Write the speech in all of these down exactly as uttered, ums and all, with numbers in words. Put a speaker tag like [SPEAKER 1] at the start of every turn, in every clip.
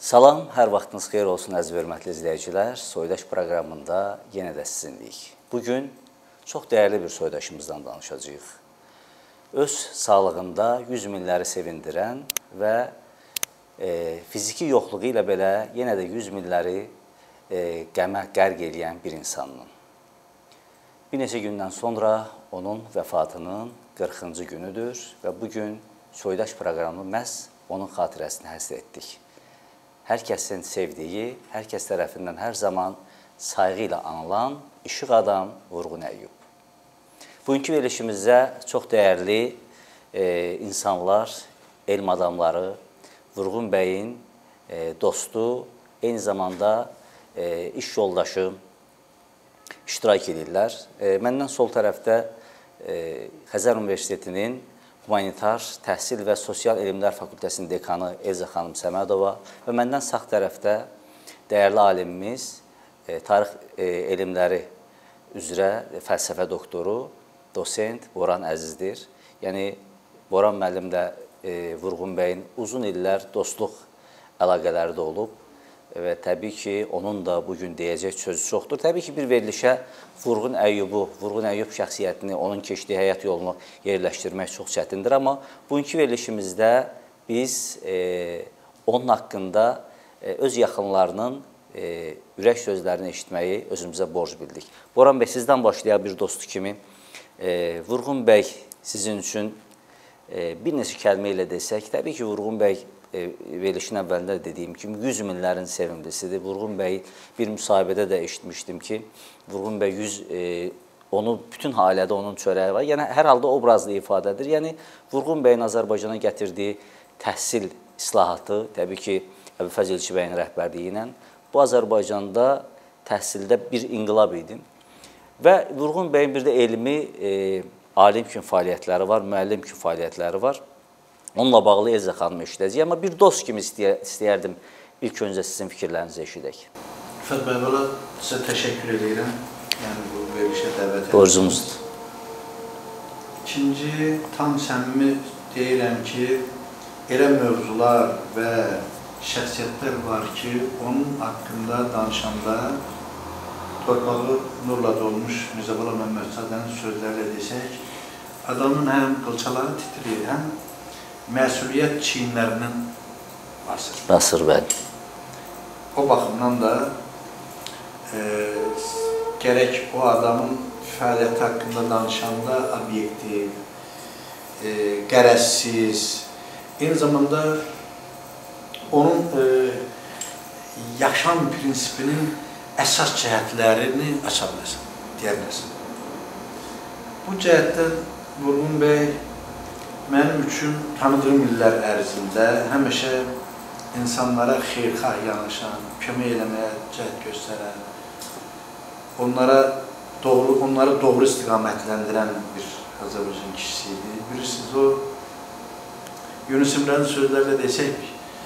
[SPEAKER 1] Salam, hər vaxtınız xeyir olsun əziz və hörmətli izləyicilər. Soydaş proqramında yenə də sizinləyik. Bugün çox dəyərli bir soydaşımızdan danışacağıq. Öz sağlığında yüz minləri sevindirən və e, fiziki yoxluğu ilə belə yenə də yüz minləri e, qəmə qərq eləyən bir insanın. Bir neçə gündən sonra onun vəfatının qırxıncı günüdür və bugün Soydaş proqramı məhz onun xatirəsini həsr etdik. Hər kəsin sevdiyi, hər kəs tərəfindən hər zaman sayğı ilə anılan işıq adam Vurğun Əyyub. Bugünkü verilişimizdə çox dəyərli e, insanlar, elm adamları, Vurğun bəyin e, dostu, eyni zamanda e, iş yoldaşı iştirak edirlər. E, məndən sol tərəfdə e, Xəzər Universitetinin Humanitar Təhsil və Sosial Elmlər Fakültəsinin dekanı Elza xanım Səmədova və məndən sağ tərəfdə dəyərli alimimiz, e, tarix e, elmləri üzrə fəlsəfə doktoru, dosent Boran Əzizdir. Yəni, Boran müəllimlə e, Vurğun bəyin uzun illər dostluq əlaqələri də olub və təbii ki, onun da bugün deyəcək sözü çoxdur. Təbii ki, bir verilişə Vurğun Əyyubu, Vurğun Əyyub şəxsiyyətini, onun keçdiyi həyat yolunu yerləşdirmək çox çətindir. Amma bugünkü verilişimizdə biz e, onun haqqında e, öz yaxınlarının e, ürək sözlərini eşitməyi özümüzə borc bildik. Boran bəy, sizdən başlayaq bir dostu kimi. E, Vurğun bəy sizin üçün e, bir neçə kəlmə ilə desək, təbii ki, Vurğun bəy E, verilişin əvvəlində dediyim kimi yüz minlərin sevimlisidir. Vurğun bəy bir müsahibədə də eşitmişdim ki, Vurğun bəy yüz, e, onu bütün ailədə onun çörəyi var. Yəni, hər halda obrazlı ifadədir. Yəni, Vurğun bəyin Azərbaycana gətirdiyi təhsil islahatı, təbii ki, Əbülfəz İlçi bəyin rəhbərliyi ilə bu Azərbaycanda təhsildə bir inqilab idi. Və Vurğun bəyin bir də elmi, e, alim kimi fəaliyyətləri var, müəllim kimi fəaliyyətləri var. Onunla bağlı Elza xanımı eşidəcəyik. Amma bir dost kimi istəyə, istəyərdim ilk öncə sizin fikirlərinizi eşidək.
[SPEAKER 2] Rüfət bəy, valla sizə təşəkkür edirəm. Yəni, bu verilişə dəvət edirəm.
[SPEAKER 1] Borcumuzdur.
[SPEAKER 2] İkinci, tam səmimi deyirəm ki, elə mövzular və şəxsiyyətlər var ki, onun haqqında danışanda torpağı nurla dolmuş Mirzəbala Məmmədzadənin sözlərlə desək, adamın həm qılçaları titriyir, həm məsuliyyət çiyinlərinin basır.
[SPEAKER 1] Basır, bəli.
[SPEAKER 2] O baxımdan da e, gərək o adamın fəaliyyəti haqqında danışanda obyektiv, e, qərəzsiz, eyni zamanda onun e, yaşam prinsipinin əsas cəhətlərini aça biləsən, deyə biləsən. Bu cəhətdən Vurğun bəy mənim üçün tanıdığım illər ərzində həmişə insanlara xeyirxah yanaşan, kömək eləməyə cəhd göstərən, onlara doğru, onları doğru istiqamətləndirən bir Azərbaycan kişisi idi. Bilirsiniz, o Yunus İmrənin sözlərlə desək,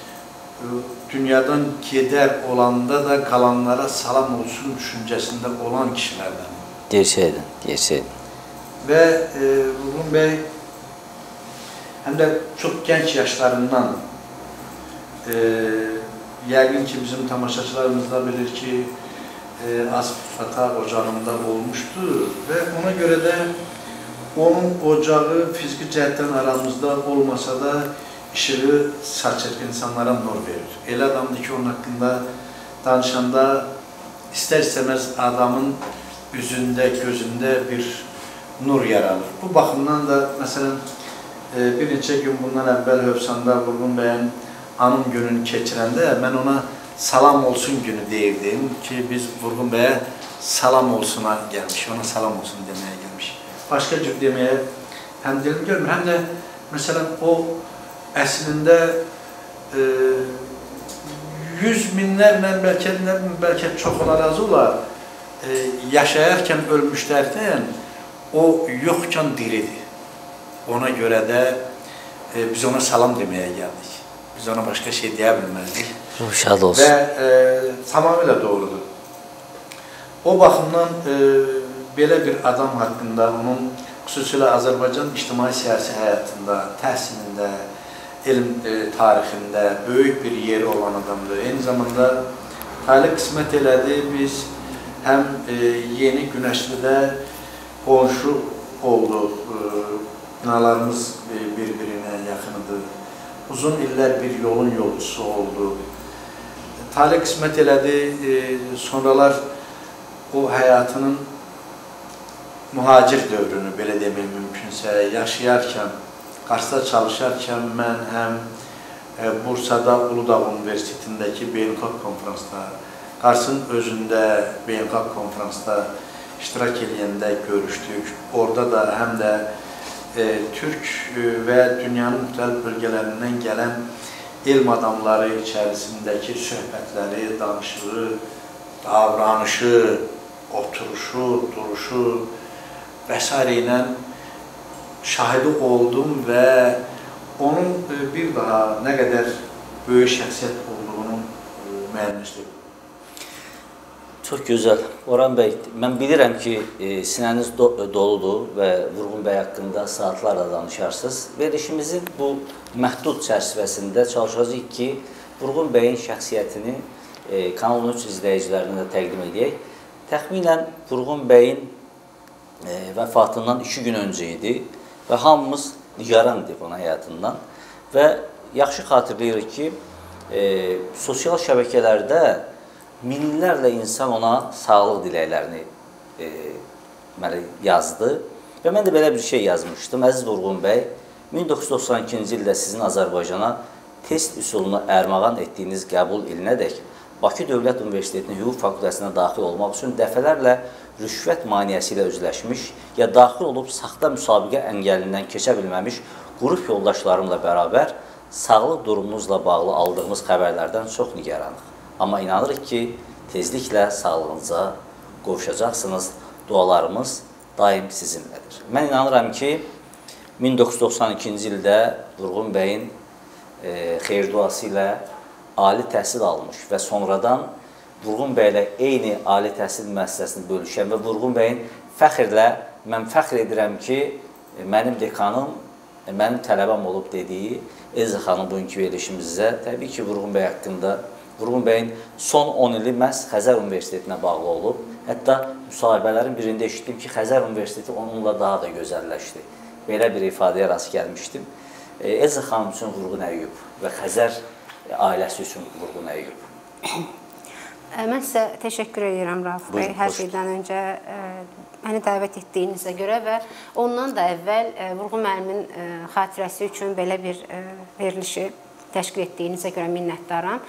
[SPEAKER 2] dünyadan gedər olanda da qalanlara salam olsun düşüncəsində olan kişilərdən.
[SPEAKER 1] Gerçəkdən, gerçəkdən.
[SPEAKER 2] Və e, Vurğun bəy həm də çox gənc yaşlarından, e, yəqin ki, bizim tamaşaçılarımız da bilir ki, e, Asfata ocağında olmuşdur və ona görə də onun ocağı fiziki cəhətdən aramızda olmasa da işığı saçır, insanlara nur verir. Elə adamdır ki, onun haqqında danışanda istər-istəməz adamın üzündə, gözündə bir nur yaranır. Bu baxımdan da, məsələn, bir neçə gün bundan əvvəl Hövsanda Vurğun bəyin anım gününü keçirəndə mən ona salam olsun günü deyirdim ki, biz Vurğun bəyə salam olsuna gəlmişik, ona salam olsun deməyə gəlmişik. Başqa cür deməyə həm dilim görmür, həm də məsələn o əslində e, yüz minlərlə, bəlkə, bəlkə çox olar, az olar, e, yaşayarkən ölmüşlərdən o yoxkən diridir. Ona görə də e, biz ona salam deməyə gəldik. Biz ona başqa şey deyə bilməzdik.
[SPEAKER 1] Şad olsun.
[SPEAKER 2] Və e, tamamilə doğrudur. O baxımdan e, belə bir adam haqqında, onun xüsusilə Azərbaycan ictimai siyasi həyatında, təhsilində, elm e, tarixində böyük bir yeri olan adamdır. Eyni zamanda talih qismət elədi, biz həm e, yeni Günəşlidə qonşu olduq, e, binalarımız e, bir-birinə yaxınıdır. Uzun illər bir yolun yolcusu oldu. Talih qismət elədi, e, sonralar o həyatının mühacir dövrünü, belə demək mümkünsə, yaşayarkən, Qarsda çalışarkən mən həm e, Bursada Uludağ Universitetindəki beynəlxalq konferansda, Qarsın özündə beynəlxalq konferansda iştirak edəndə görüşdük. Orada da həm də e, Türk və dünyanın müxtəlif bölgələrindən gələn elm adamları içərisindəki söhbətləri, danışığı, davranışı, oturuşu, duruşu və s. ilə şahidi oldum və onun bir daha nə qədər böyük şəxsiyyət olduğunun müəyyənləşdirdim.
[SPEAKER 1] Çox gözəl. Orhan bəy, mən bilirəm ki, e, sinəniz do doludur və Vurğun bəy haqqında saatlarla danışarsınız. Verilişimizin bu məhdud çərçivəsində çalışacağıq ki, Vurğun bəyin şəxsiyyətini e, Kanal on üç izləyicilərinə də təqdim edək. Təxminən Vurğun bəyin e, vəfatından iki gün öncə idi və hamımız nigarandik onun həyatından və yaxşı xatırlayırıq ki, e, sosial şəbəkələrdə minlərlə insan ona sağlıq diləklərini e, yazdı və mən də belə bir şey yazmışdım. Əziz Vurğun bəy, min doqquz yüz doxsan ikinci ildə sizin Azərbaycana test üsulunu ərmağan etdiyiniz qəbul ilinədək Bakı Dövlət Universitetinin Hüquq Fakültəsinə daxil olmaq üçün dəfələrlə rüşvət maneəsi ilə üzləşmiş, ya daxil olub saxta müsabiqə əngəlindən keçə bilməmiş qrup yoldaşlarımla bərabər sağlıq durumunuzla bağlı aldığımız xəbərlərdən çox nigaranıq. Amma inanırıq ki, tezliklə sağlığınıza qovuşacaqsınız, dualarımız daim sizinlədir. Mən inanıram ki, min doqquz yüz doxsan ikinci ildə Vurğun bəyin e, xeyir duası ilə ali təhsil almış və sonradan Vurğun bəylə eyni ali təhsil müəssisəsini bölüşən və Vurğun bəyin fəxrlə, mən fəxr edirəm ki, mənim dekanım, mənim tələbəm olub dediyi Elza xanım bugünkü verilişimizdə təbii ki, Vurğun bəy haqqında, Vurğun bəyin son on ili məhz Xəzər Universitetinə bağlı olub. Hətta müsahibələrin birində eşitdim ki, Xəzər Universiteti onunla daha da gözəlləşdi. Belə bir ifadəyə rast gəlmişdim. Elza xanım üçün Vurğun Əyyub və Xəzər ailəsi üçün Vurğun Əyyub.
[SPEAKER 3] Mən sizə təşəkkür edirəm, Rauf bəy, hər şeydən öncə məni dəvət etdiyinizə görə və ondan da əvvəl Vurğun müəllimin xatirəsi üçün belə bir verilişi təşkil etdiyinizə görə minnətdaram.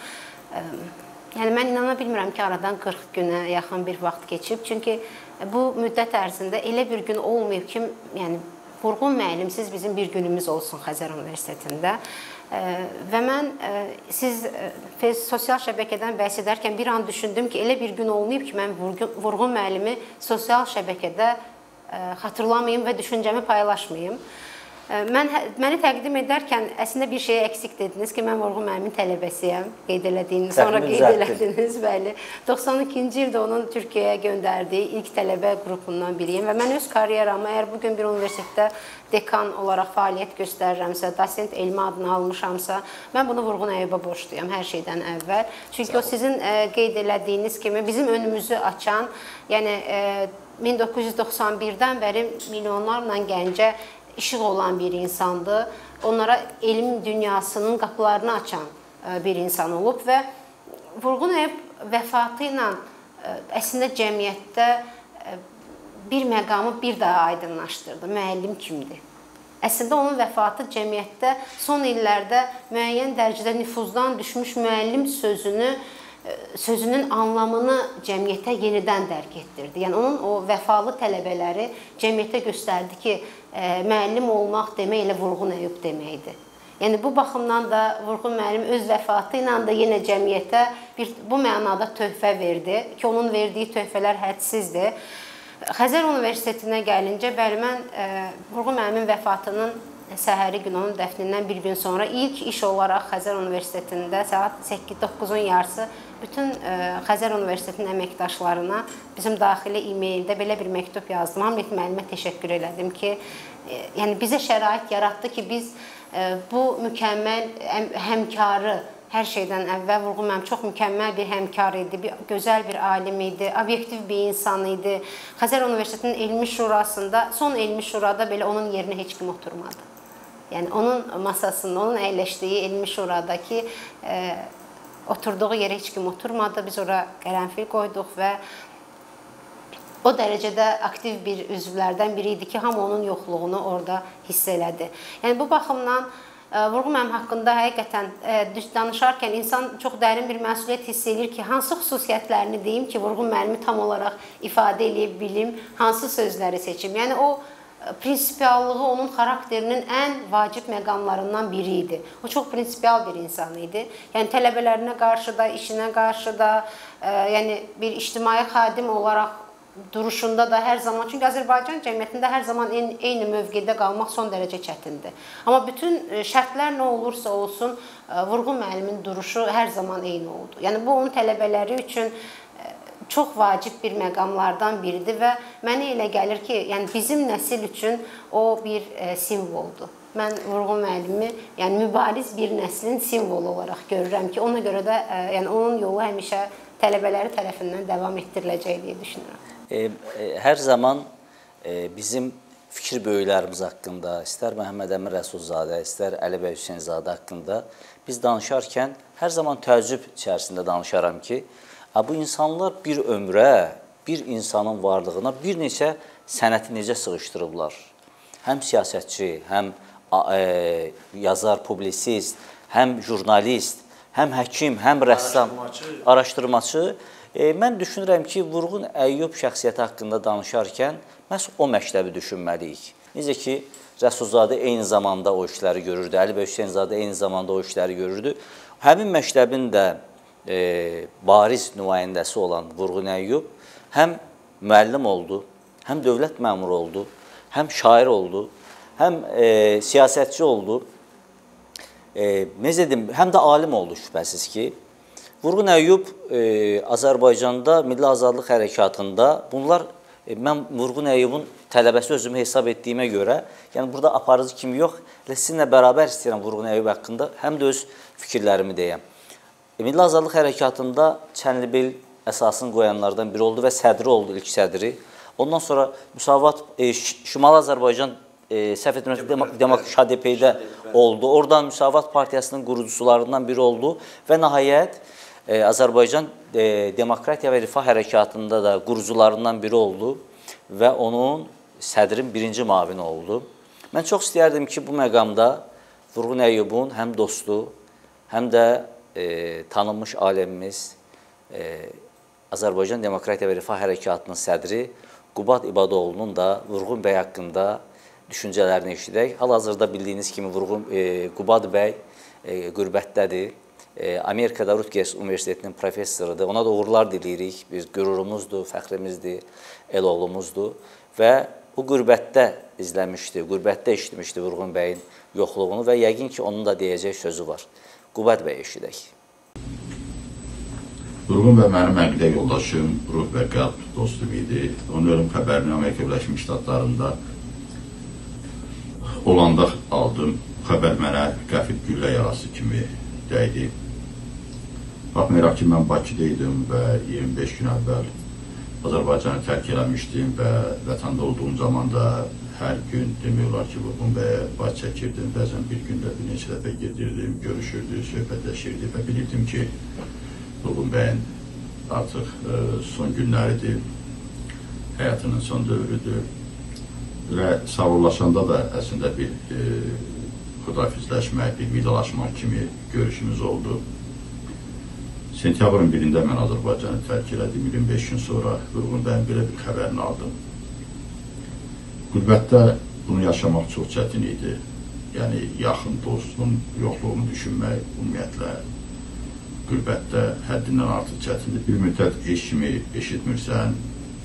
[SPEAKER 3] Yəni, mən inana bilmirəm ki, aradan qırx günə yaxın bir vaxt keçib, çünki bu müddət ərzində elə bir gün olmayıb ki, yəni, Vurğun müəllim, siz bizim bir günümüz olsun Xəzər Universitetində. Və mən siz sosial şəbəkədən bəhs edərkən bir an düşündüm ki, elə bir gün olmayıb ki, mən Vurğun müəllimi sosial şəbəkədə xatırlamayım və düşüncəmi paylaşmayım. Mən, məni təqdim edərkən əslində bir şeyə əksik dediniz ki, mən Vurğun müəllimin tələbəsiyəm, qeyd elədiyiniz, sonra qeyd elədiniz, bəli. doxsan ikinci ildə onun Türkiyəyə göndərdiyi ilk tələbə qrupundan biriyim və mən öz karyeramı, əgər bugün bir universitetdə dekan olaraq fəaliyyət göstərirəmsə, dosent elmi adını almışamsa, mən bunu Vurğun Əyyuba borçluyam hər şeydən əvvəl. Çünki o sizin qeyd elədiyiniz kimi bizim önümüzü açan, yəni min doqquz yüz doxsan birdən bəri milyonlarla gəncə işıq olan bir insandır. Onlara elm dünyasının qapılarını açan bir insan olub və Vurğun Əyyub vəfatı ilə əslində cəmiyyətdə bir məqamı bir daha aydınlaşdırdı. Müəllim kimdir? Əslində onun vəfatı cəmiyyətdə son illərdə müəyyən dərəcədə nüfuzdan düşmüş müəllim sözünü sözünün anlamını cəmiyyətə yenidən dərk etdirdi. Yəni, onun o vəfalı tələbələri cəmiyyətə göstərdi ki, müəllim olmaq demək elə Vurğun Əyyub deməkdir. Yəni, bu baxımdan da Vurğun müəllim öz vəfatı ilə də yenə cəmiyyətə bir, bu mənada töhfə verdi ki, onun verdiyi töhfələr hədsizdir. Xəzər Universitetinə gəlincə, bəli, mən Vurğun müəllimin vəfatının səhəri gün onun dəfnindən bir gün sonra ilk iş olaraq Xəzər Universitetində saat səkkiz doqquzun yarısı bütün Xəzər Universitetinin əməkdaşlarına bizim daxili e-maildə belə bir məktub yazdım. Hamlet müəllimə təşəkkür elədim ki, yəni bizə şərait yaratdı ki, biz bu mükəmməl həmkarı hər şeydən əvvəl Vurğun müəllim çox mükəmməl bir həmkar idi, bir, gözəl bir alim idi, obyektiv bir insan idi. Xəzər Universitetinin elmi şurasında, son elmi şurada belə onun yerinə heç kim oturmadı. Yəni onun masasında, onun əyləşdiyi elmi şuradakı e, oturduğu yerə heç kim oturmadı. Biz ora qərənfil qoyduq və o dərəcədə aktiv bir üzvlərdən biri idi ki, hamı onun yoxluğunu orada hiss elədi. Yəni bu baxımdan Vurğun müəllim haqqında həqiqətən danışarkən insan çox dərin bir məsuliyyət hiss edir ki, hansı xüsusiyyətlərini deyim ki, Vurğun müəllimi tam olaraq ifadə edə bilim, hansı sözləri seçim. Yəni o prinsipiallığı onun xarakterinin ən vacib məqamlarından biri idi. O çox prinsipial bir insan idi. Yəni tələbələrinə qarşı da, işinə qarşı da, yəni bir ictimai xadim olaraq duruşunda da hər zaman, çünki Azərbaycan cəmiyyətində hər zaman eyni mövqedə qalmaq son dərəcə çətindir. Amma bütün şərtlər nə olursa olsun, Vurğun müəllimin duruşu hər zaman eyni oldu. Yəni bu onun tələbələri üçün çox vacib bir məqamlardan biridir və mənə elə gəlir ki, yəni bizim nəsil üçün o bir simvoldur. Mən Vurğun müəllimi, yəni mübariz bir nəslin simvolu olaraq görürəm ki, ona görə də yəni onun yolu həmişə tələbələri tərəfindən davam etdiriləcək deyə düşünürəm.
[SPEAKER 1] Hər zaman bizim fikir böyüklərimiz haqqında, istər Məhəmməd Əmin Rəsulzadə, istər Əli bəy Hüseynzadə haqqında biz danışarkən hər zaman təəccüb içərisində danışaram ki, bu insanlar bir ömrə, bir insanın varlığına bir neçə sənəti necə sığışdırıblar. Həm siyasətçi, həm yazar, publisist, həm jurnalist, həm həkim, həm rəssam, araşdırmaçı. E, mən düşünürəm ki, Vurğun Əyyub şəxsiyyəti haqqında danışarkən məhz o məktəbi düşünməliyik. Necə ki, Rəsulzadə eyni zamanda o işləri görürdü, Əli bəy Hüseynzadə eyni zamanda o işləri görürdü. Həmin məktəbin də e, bariz nümayəndəsi olan Vurğun Əyyub həm müəllim oldu, həm dövlət məmuru oldu, həm şair oldu, həm e, siyasətçi oldu, e, necə deyim, həm də alim oldu şübhəsiz ki. Vurğun Əyyub e, Azərbaycanda Milli Azadlıq Hərəkatında bunlar, e, mən Vurğun Əyyubun tələbəsi özümü hesab etdiyimə görə, yəni burada aparıcı kimi yox, sizinlə bərabər istəyirəm Vurğun Əyyub haqqında, həm də öz fikirlərimi deyəm. E, Milli Azadlıq Hərəkatında Çənlibil əsasını qoyanlardan biri oldu və sədri oldu, ilk sədri. Ondan sonra Müsavat, e, Şimali Azərbaycan e, səhv etmirəm, Şa D P-də oldu. Oradan Müsavat Partiyasının qurucusularından biri oldu və nəhayət e, Azərbaycan e, Demokratiya və Rifah Hərəkatında da qurucularından biri oldu və onun sədrin birinci mavini oldu. Mən çox istəyərdim ki, bu məqamda Vurğun Əyyubun həm dostu, həm də e, tanınmış alimimiz, e, Azərbaycan Demokratiya və Rifah Hərəkatının sədri Qubad İbadoğlu'nun da Vurğun bəy haqqında düşüncələrini eşidək. Hal-hazırda bildiyiniz kimi Vurğun e, Qubad bəy e, qürbətdədir. E, Amerikada Rutgers Universitetinin professorudur. Ona da uğurlar diliyirik. Biz qürurumuzdur, fəxrimizdir, el oğlumuzdur. Və bu qürbətdə izləmişdi, qürbətdə eşitmişdi Vurğun bəyin yoxluğunu və yəqin ki, onun da deyəcək sözü var. Qubad bəy eşidək.
[SPEAKER 4] Vurğun bəy mənim əqidə yoldaşım, ruh və qəlb dostum idi. Onun ölüm xəbərini Amerika Birləşmiş Ştatlarında olanda aldım. Xəbər mənə qəfil güllə yarası kimi dəydi. Baxmayaraq ki, mən Bakıda idim və iyirmi beş gün əvvəl Azərbaycanı tərk eləmişdim və vətəndə olduğum zaman da hər gün demək olar ki, Vurğun bəyə baş çəkirdim. Bəzən bir gündə bir neçə dəfə gedirdim, görüşürdük, söhbətləşirdik və bilirdim ki, Vurğun bəyin artıq e, son günləridir, həyatının son dövrüdür və sağollaşanda da əslində bir e, xudafizləşmək, bir vidalaşmaq kimi görüşümüz oldu. Sentyabrın birində mən Azərbaycanı tərk elədim, iyirmi beş gün sonra Vurğun bəyin belə bir xəbərini aldım. Qürbətdə bunu yaşamaq çox çətin idi. Yəni, yaxın dostun yoxluğunu düşünmək, ümumiyyətlə, qürbətdə həddindən artıq çətindir. Bir müddət heç kimi eşitmirsən,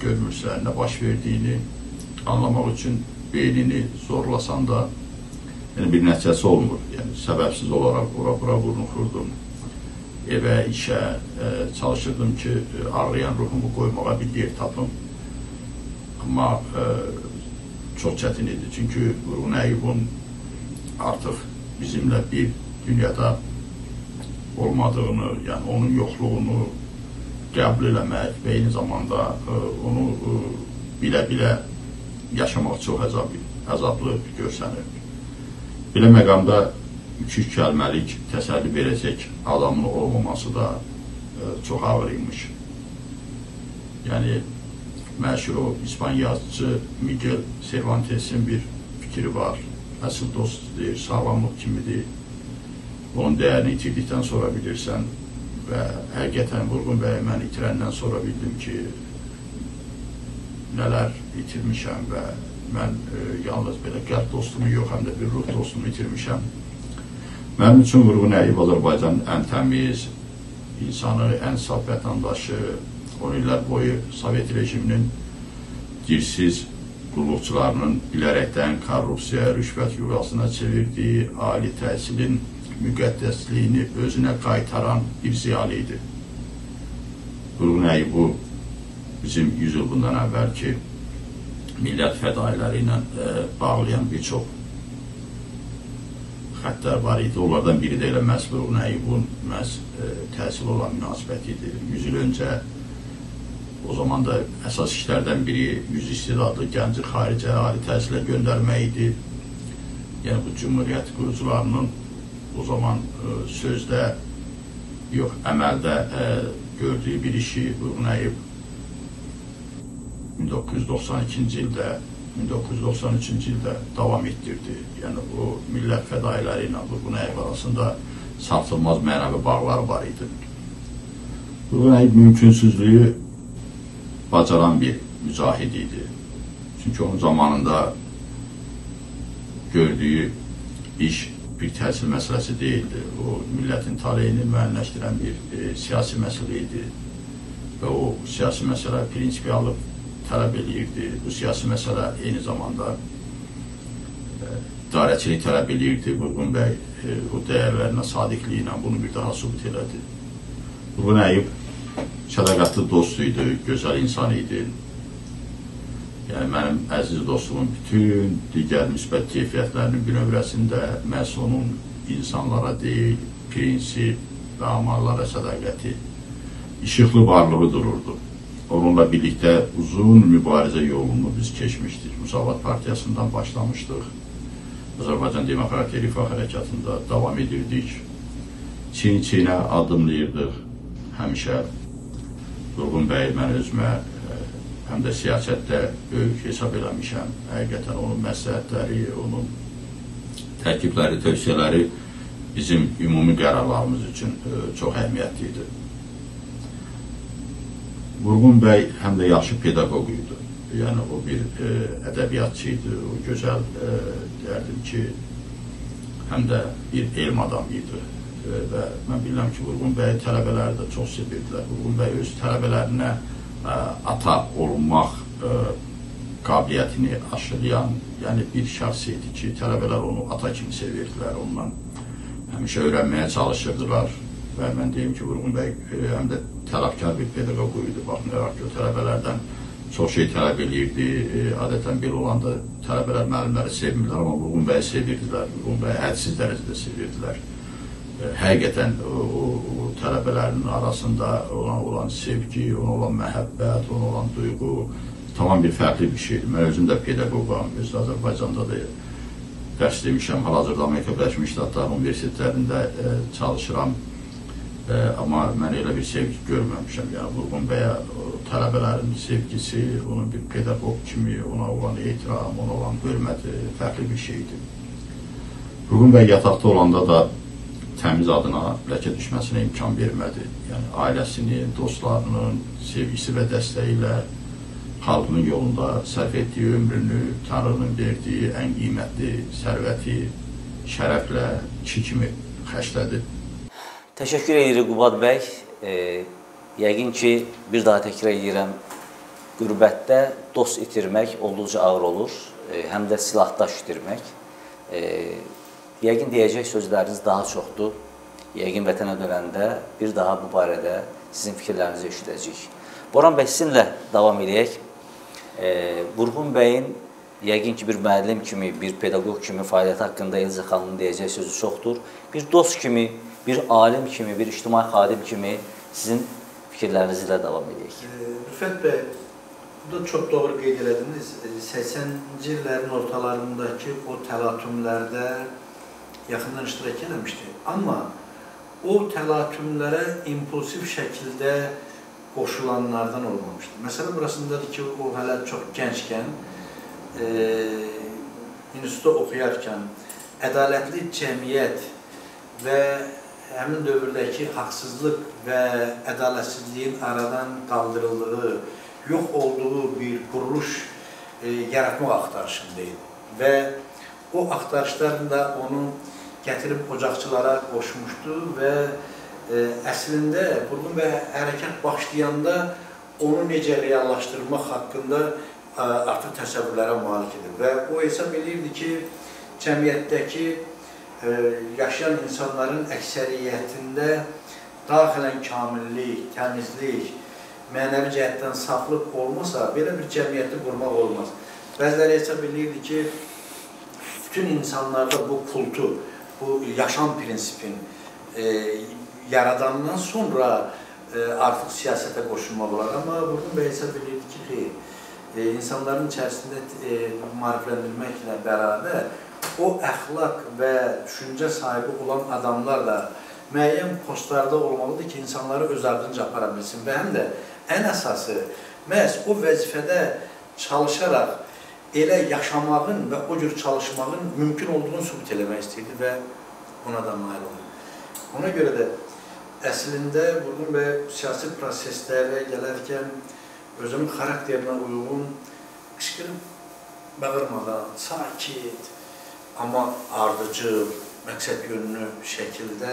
[SPEAKER 4] görmürsən, nə baş verdiyini anlamaq üçün beynini zorlasan da yəni bir nəticəsi olmur. Yəni səbəbsiz olaraq ora-bura vurnuxurdum. Evə, işə e, çalışırdım ki, ağrıyan ruhumu qoymağa bir yer tapım. Amma e, çox çətin idi. Çünki Vurğun Əyubun artıq bizimlə bir dünyada olmadığını, yəni onun yoxluğunu qəbul eləmək və eyni zamanda e, onu bilə-bilə e, yaşamaq çox əzablı, əzablı görsənir. Belə məqamda iki-üç kəlməlik təsəlli verəcək adamın olmaması da e, çox ağır imiş. Yəni, məşhur o İspan yazıcı Miguel Cervantes'in bir fikri var. Əsl dost deyir, sağlamlıq kimidir. Onun dəyərini itirdikdən sonra bilirsən və həqiqətən Vurğun bəyi mən itirəndən sonra bildim ki, nələr itirmişəm və mən e, yalnız belə qəlb dostumu yox, həm də bir ruh dostumu itirmişəm. Mənim üçün Vurğun Əyub Azərbaycanın ən təmiz insanı, ən saf vətəndaşı, on illər boyu Sovet rejiminin dirsiz qulluqçularının bilərəkdən korrupsiya, rüşvət yuvasına çevirdiyi ali təhsilin müqəddəsliyini özünə qaytaran bir ziyalı idi. Vurğun Əyubu bizim yüz il bundan əvvəlki millət fədailəri ilə e, bağlayan bir çox xəttlər var idi. Onlardan biri də elə məhz Vurğun Əyubun məhz e, təhsil olan münasibət idi. yüz il öncə o zaman da əsas işlərdən biri yüz istedadlı gənci xaricə ali təhsilə göndərmək idi. Yəni bu Cumhuriyyət qurucularının o zaman e, sözdə yox, əməldə e, gördüyü bir işi Vurğun Əyub min doqquz yüz doxsan ikinci ildə, min doqquz yüz doxsan üçüncü ildə davam etdirdi. Yəni, o millət fədailəri ilə Vurğun Əyub arasında sarsılmaz mənəvi bağlar var idi. Vurğun Əyub mümkünsüzlüyü bacaran bir mücahid idi. Çünki onun zamanında gördüyü iş bir təhsil məsələsi deyildi. O, millətin taleyini müəyyənləşdirən bir e, siyasi məsələ idi. Və o siyasi məsələ prinsipiallı tələb edirdi. Bu siyasi məsələ eyni zamanda e, idarəçilik tələb edirdi. Vurğun bəy e, o dəyərlərinə sadiqliyi ilə bunu bir daha sübut elədi. Vurğun Əyub sədaqətli dost idi, gözəl insan idi. Yəni, mənim əziz dostumun bütün digər müsbət keyfiyyətlərinin bir növrəsində məhz onun insanlara deyil, prinsip və amallara sədaqəti, işıqlı varlığı dururdu. Onunla birlikdə uzun mübarizə yolunu biz keçmişdik. Müsavat Partiyasından başlamışdıq. Azərbaycan Demokratik Rifah Hərəkatında davam edirdik. Çin-çinə adımlayırdıq. Həmişə Vurğun bəyi mən özümə həm də siyasətdə böyük hesab eləmişəm. Həqiqətən onun məsləhətləri, onun təkibləri, tövsiyələri bizim ümumi qərarlarımız üçün çox əhəmiyyətli idi. Vurğun bəy həm də yaxşı pedaqoq idi. Yəni, o bir e, ədəbiyyatçı idi, o gözəl, e, deyərdim ki, həm də bir elm adamı idi. E, və mən bilirəm ki, Vurğun bəy tələbələri də çox sevirdilər. Vurğun bəy öz tələbələrinə ata olunmaq e, qabiliyyətini aşılayan, yəni bir şəxs idi ki, tələbələr onu ata kimi sevirdilər, ondan həmişə öyrənməyə çalışırdılar və mən deyim ki, Vurğun bəy e, həm də tələbkar bir pedaqoq idi, baxmayaraq ki, o tələbələrdən çox şey tələb edirdi, e, adətən belə olanda tələbələr müəllimləri sevmirlər, amma Vurğun bəyi sevirdilər, Vurğun bəyi hədsiz dərəcədə sevirdilər. Həqiqətən o, o, o tələbələrin arasında ona olan sevgi, ona olan məhəbbət, ona olan duyğu tamam bir fərqli bir şeydir. Mən özüm də pedaqoqam, özdə Azərbaycanda da dərs demişəm, hal-hazırda Amerika Birləşmiş Ştatları universitetlərində e, çalışıram. E, amma mən elə bir sevgi görməmişəm. Yəni, Vurğun bəyə tələbələrin sevgisi, onun bir pedaqoq kimi, ona olan ehtiram, ona olan hörməti fərqli bir şeydir. Vurğun bəy yataqda olanda da təmiz adına ləkə düşməsinə imkan vermədi. Yəni, ailəsinin, dostlarının sevgisi və dəstəyi ilə xalqının yolunda sərf etdiyi ömrünü, Tanrının verdiyi ən qiymətli sərvəti şərəflə iki kimi xərclədi.
[SPEAKER 1] Təşəkkür edirik Qubad bəy. E, yəqin ki, bir daha təkrar edirəm, qürbətdə dost itirmək olduqca ağır olur, e, həm də silahdaş itirmək. E, Yəqin deyəcək sözləriniz daha çoxdur. Yəqin vətənə dönəndə bir daha bu barədə sizin fikirlərinizi eşidəcəyik. Boran bəy, sizinlə davam edək. E, Vurğun bəyin yəqin ki, bir müəllim kimi, bir pedaqoq kimi fəaliyyəti haqqında Elza xanımın deyəcək sözü çoxdur. Bir dost kimi, bir alim kimi, bir ictimai xadim kimi sizin fikirlərinizlə davam edək.
[SPEAKER 2] Rüfət bəy, bu da çox doğru qeyd elədiniz. səksəninci illərin ortalarındakı o təlatümlərdə yaxından iştirak eləmişdi. Amma o təlatümlərə impulsiv şəkildə qoşulanlardan olmamışdı. Məsələ burasındadır ki, o hələ çox gənckən, e, institutda oxuyarkən ədalətli cəmiyyət və həmin dövrdəki haqsızlıq və ədalətsizliyin aradan qaldırıldığı, yox olduğu bir quruluş e, yaratmaq axtarışındaydı. Və o axtarışlar da onu gətirib ocaqçılara qoşmuşdu və e, əslində Vurğun bəy hərəkət başlayanda onu necə reallaşdırmaq haqqında e, artıq təsəvvürlərə malik edir. Və o hesab edirdi ki, cəmiyyətdəki e, yaşayan insanların əksəriyyətində daxilən kamillik, təmizlik, mənəvi cəhətdən saflıq olmasa, belə bir cəmiyyəti qurmaq olmaz. Bəziləri hesab edirdi ki, bütün insanlarda bu kultu, bu yaşam prinsipin e, yaradandan sonra e, artıq siyasətə qoşulmaq olar. Amma Vurğun bəy hesab edirdi ki, xeyr, e, insanların içərisində e, maarifləndirməklə bərabər o əxlaq və düşüncə sahibi olan adamlar da müəyyən postlarda olmalıdır ki, insanları öz ardınca apara bilsin və həm də ən əsası, məhz o vəzifədə çalışaraq elə yaşamağın və o cür çalışmağın mümkün olduğunu sübut eləmək istəyirdi və ona da nail oldu. Ona görə də əslində Vurğun bəy siyasi proseslərə gələrkən özünün xarakterinə uyğun qışqırıb, bağırmadan, sakit, amma ardıcıl, məqsəd yönlü şəkildə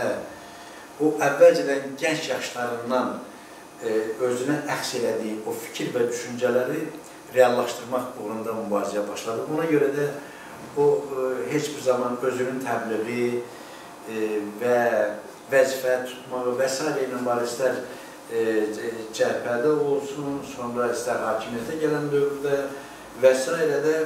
[SPEAKER 2] o əvvəlcədən gənc yaşlarından e, özünə əks elədiyi o fikir və düşüncələri reallaşdırmaq uğrunda mübarizəyə başladı. Ona görə də o e, heç bir zaman özünün təbliği e, və vəzifə tutmağı və s. ilə mübarizələr e, cəhbədə olsun, sonra istər hakimiyyətə gələn dövrdə və s. də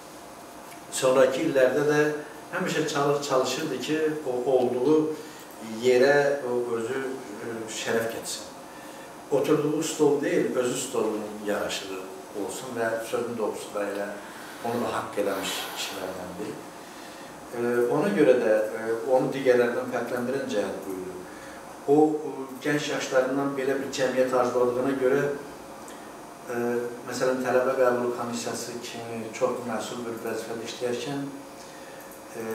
[SPEAKER 2] sonraki illərdə də həmişə çalış, çalışırdı ki, o olduğu yerə o özü şərəf getsin. Oturduğu stol deyil, özü stolunun yaraşığı olsun və sözün doğrusu da elə onu da haqq eləmiş kişilərdəndir. E, ona görə də e, onu digərlərdən fərqləndirən cəhət buyurur. O, o gənc yaşlarından belə bir cəmiyyət arzuladığına görə e, məsələn, tələbə qəbulu komissiyası kimi çox məsul bir vəzifədə işləyərkən e,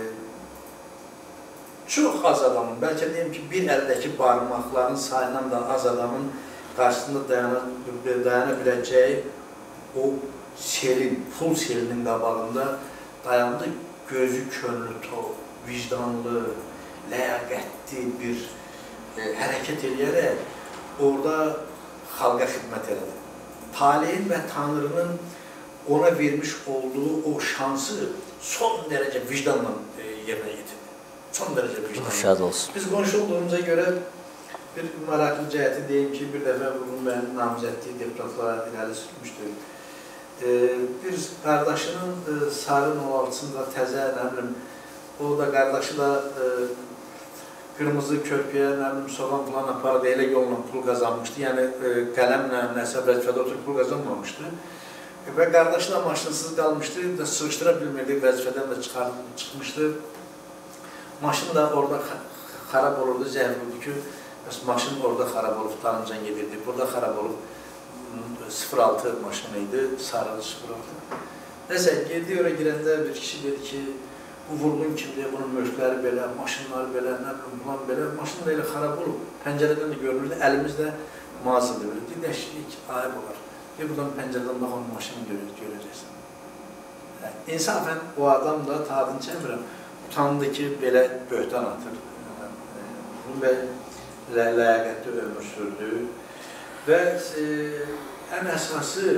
[SPEAKER 2] çox az adamın, bəlkə deyim ki, bir əldəki barmaqların sayından da az adamın qarşısında dayana, dayana biləcəyi o selin, pul selinin qabağında dayandı, gözü könlü tok, vicdanlı, ləyaqətli bir e, hərəkət eləyərək orada xalqa xidmət elədi. Talehin və Tanrının ona vermiş olduğu o şansı son dərəcə vicdanla e, yerinə getirdi. Son dərəcə vicdanlı.
[SPEAKER 1] Şad olsun.
[SPEAKER 2] Biz qonşu olduğumuza görə bir maraqlı cəhəti deyim ki, bir dəfə Vurğun bəyin namizədliyi deputatlara irəli sürmüşdü. Ee, bir qardaşının e, sarı nolağısında təzə, nə bilim, o da qardaşı da e, qırmızı körpüyə, nə bilim, soğan falan apardı, elə yolla pul qazanmışdı. Yəni e, qələmlə, nəsə vəzifədə oturub pul qazanmamışdı. E, və qardaşı da maşınsız qalmışdı, da sığışdıra bilmirdi, vəzifədən də çıxardı, çıxmışdı. Maşın da orada xarab olurdu, zəhv oldu ki, maşın orada xarab olub, tanıncan gedirdi, burada xarab olub, sıfır altı maşın idi, sarılı sıfır altı. Nəsə, girdi, oraya girəndə bir kişi dedi ki, bu Vurğun kimdir, bunun mülkləri belə, maşınları belə, nə bilim, bulan belə, maşın da elə xarab olub, pəncərədən də görünürdü, əlimizdə mağazada böyle, deyək, ayıb olar. Deyək, buradan pəncərədən baxan maşını görəcəksin. İnsafən o adam da, tadını çəmirəm, utandı ki, belə böhtan atır. Vurğun bəy ləyaqətli ömür sürdü və e, ən əsası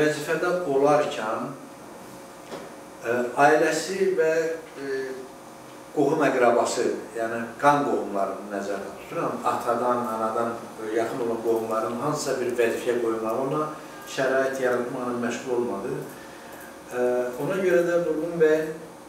[SPEAKER 2] vəzifədə olarkən e, ailəsi və e, qohum əqrabası, yəni qan qohumlarını nəzərdə tuturam, atadan, anadan yaxın olan qohumların hansısa bir vəzifəyə qoymağı, ona şərait yaratmaqla məşğul olmadı. Ona görə də Vurğun bəy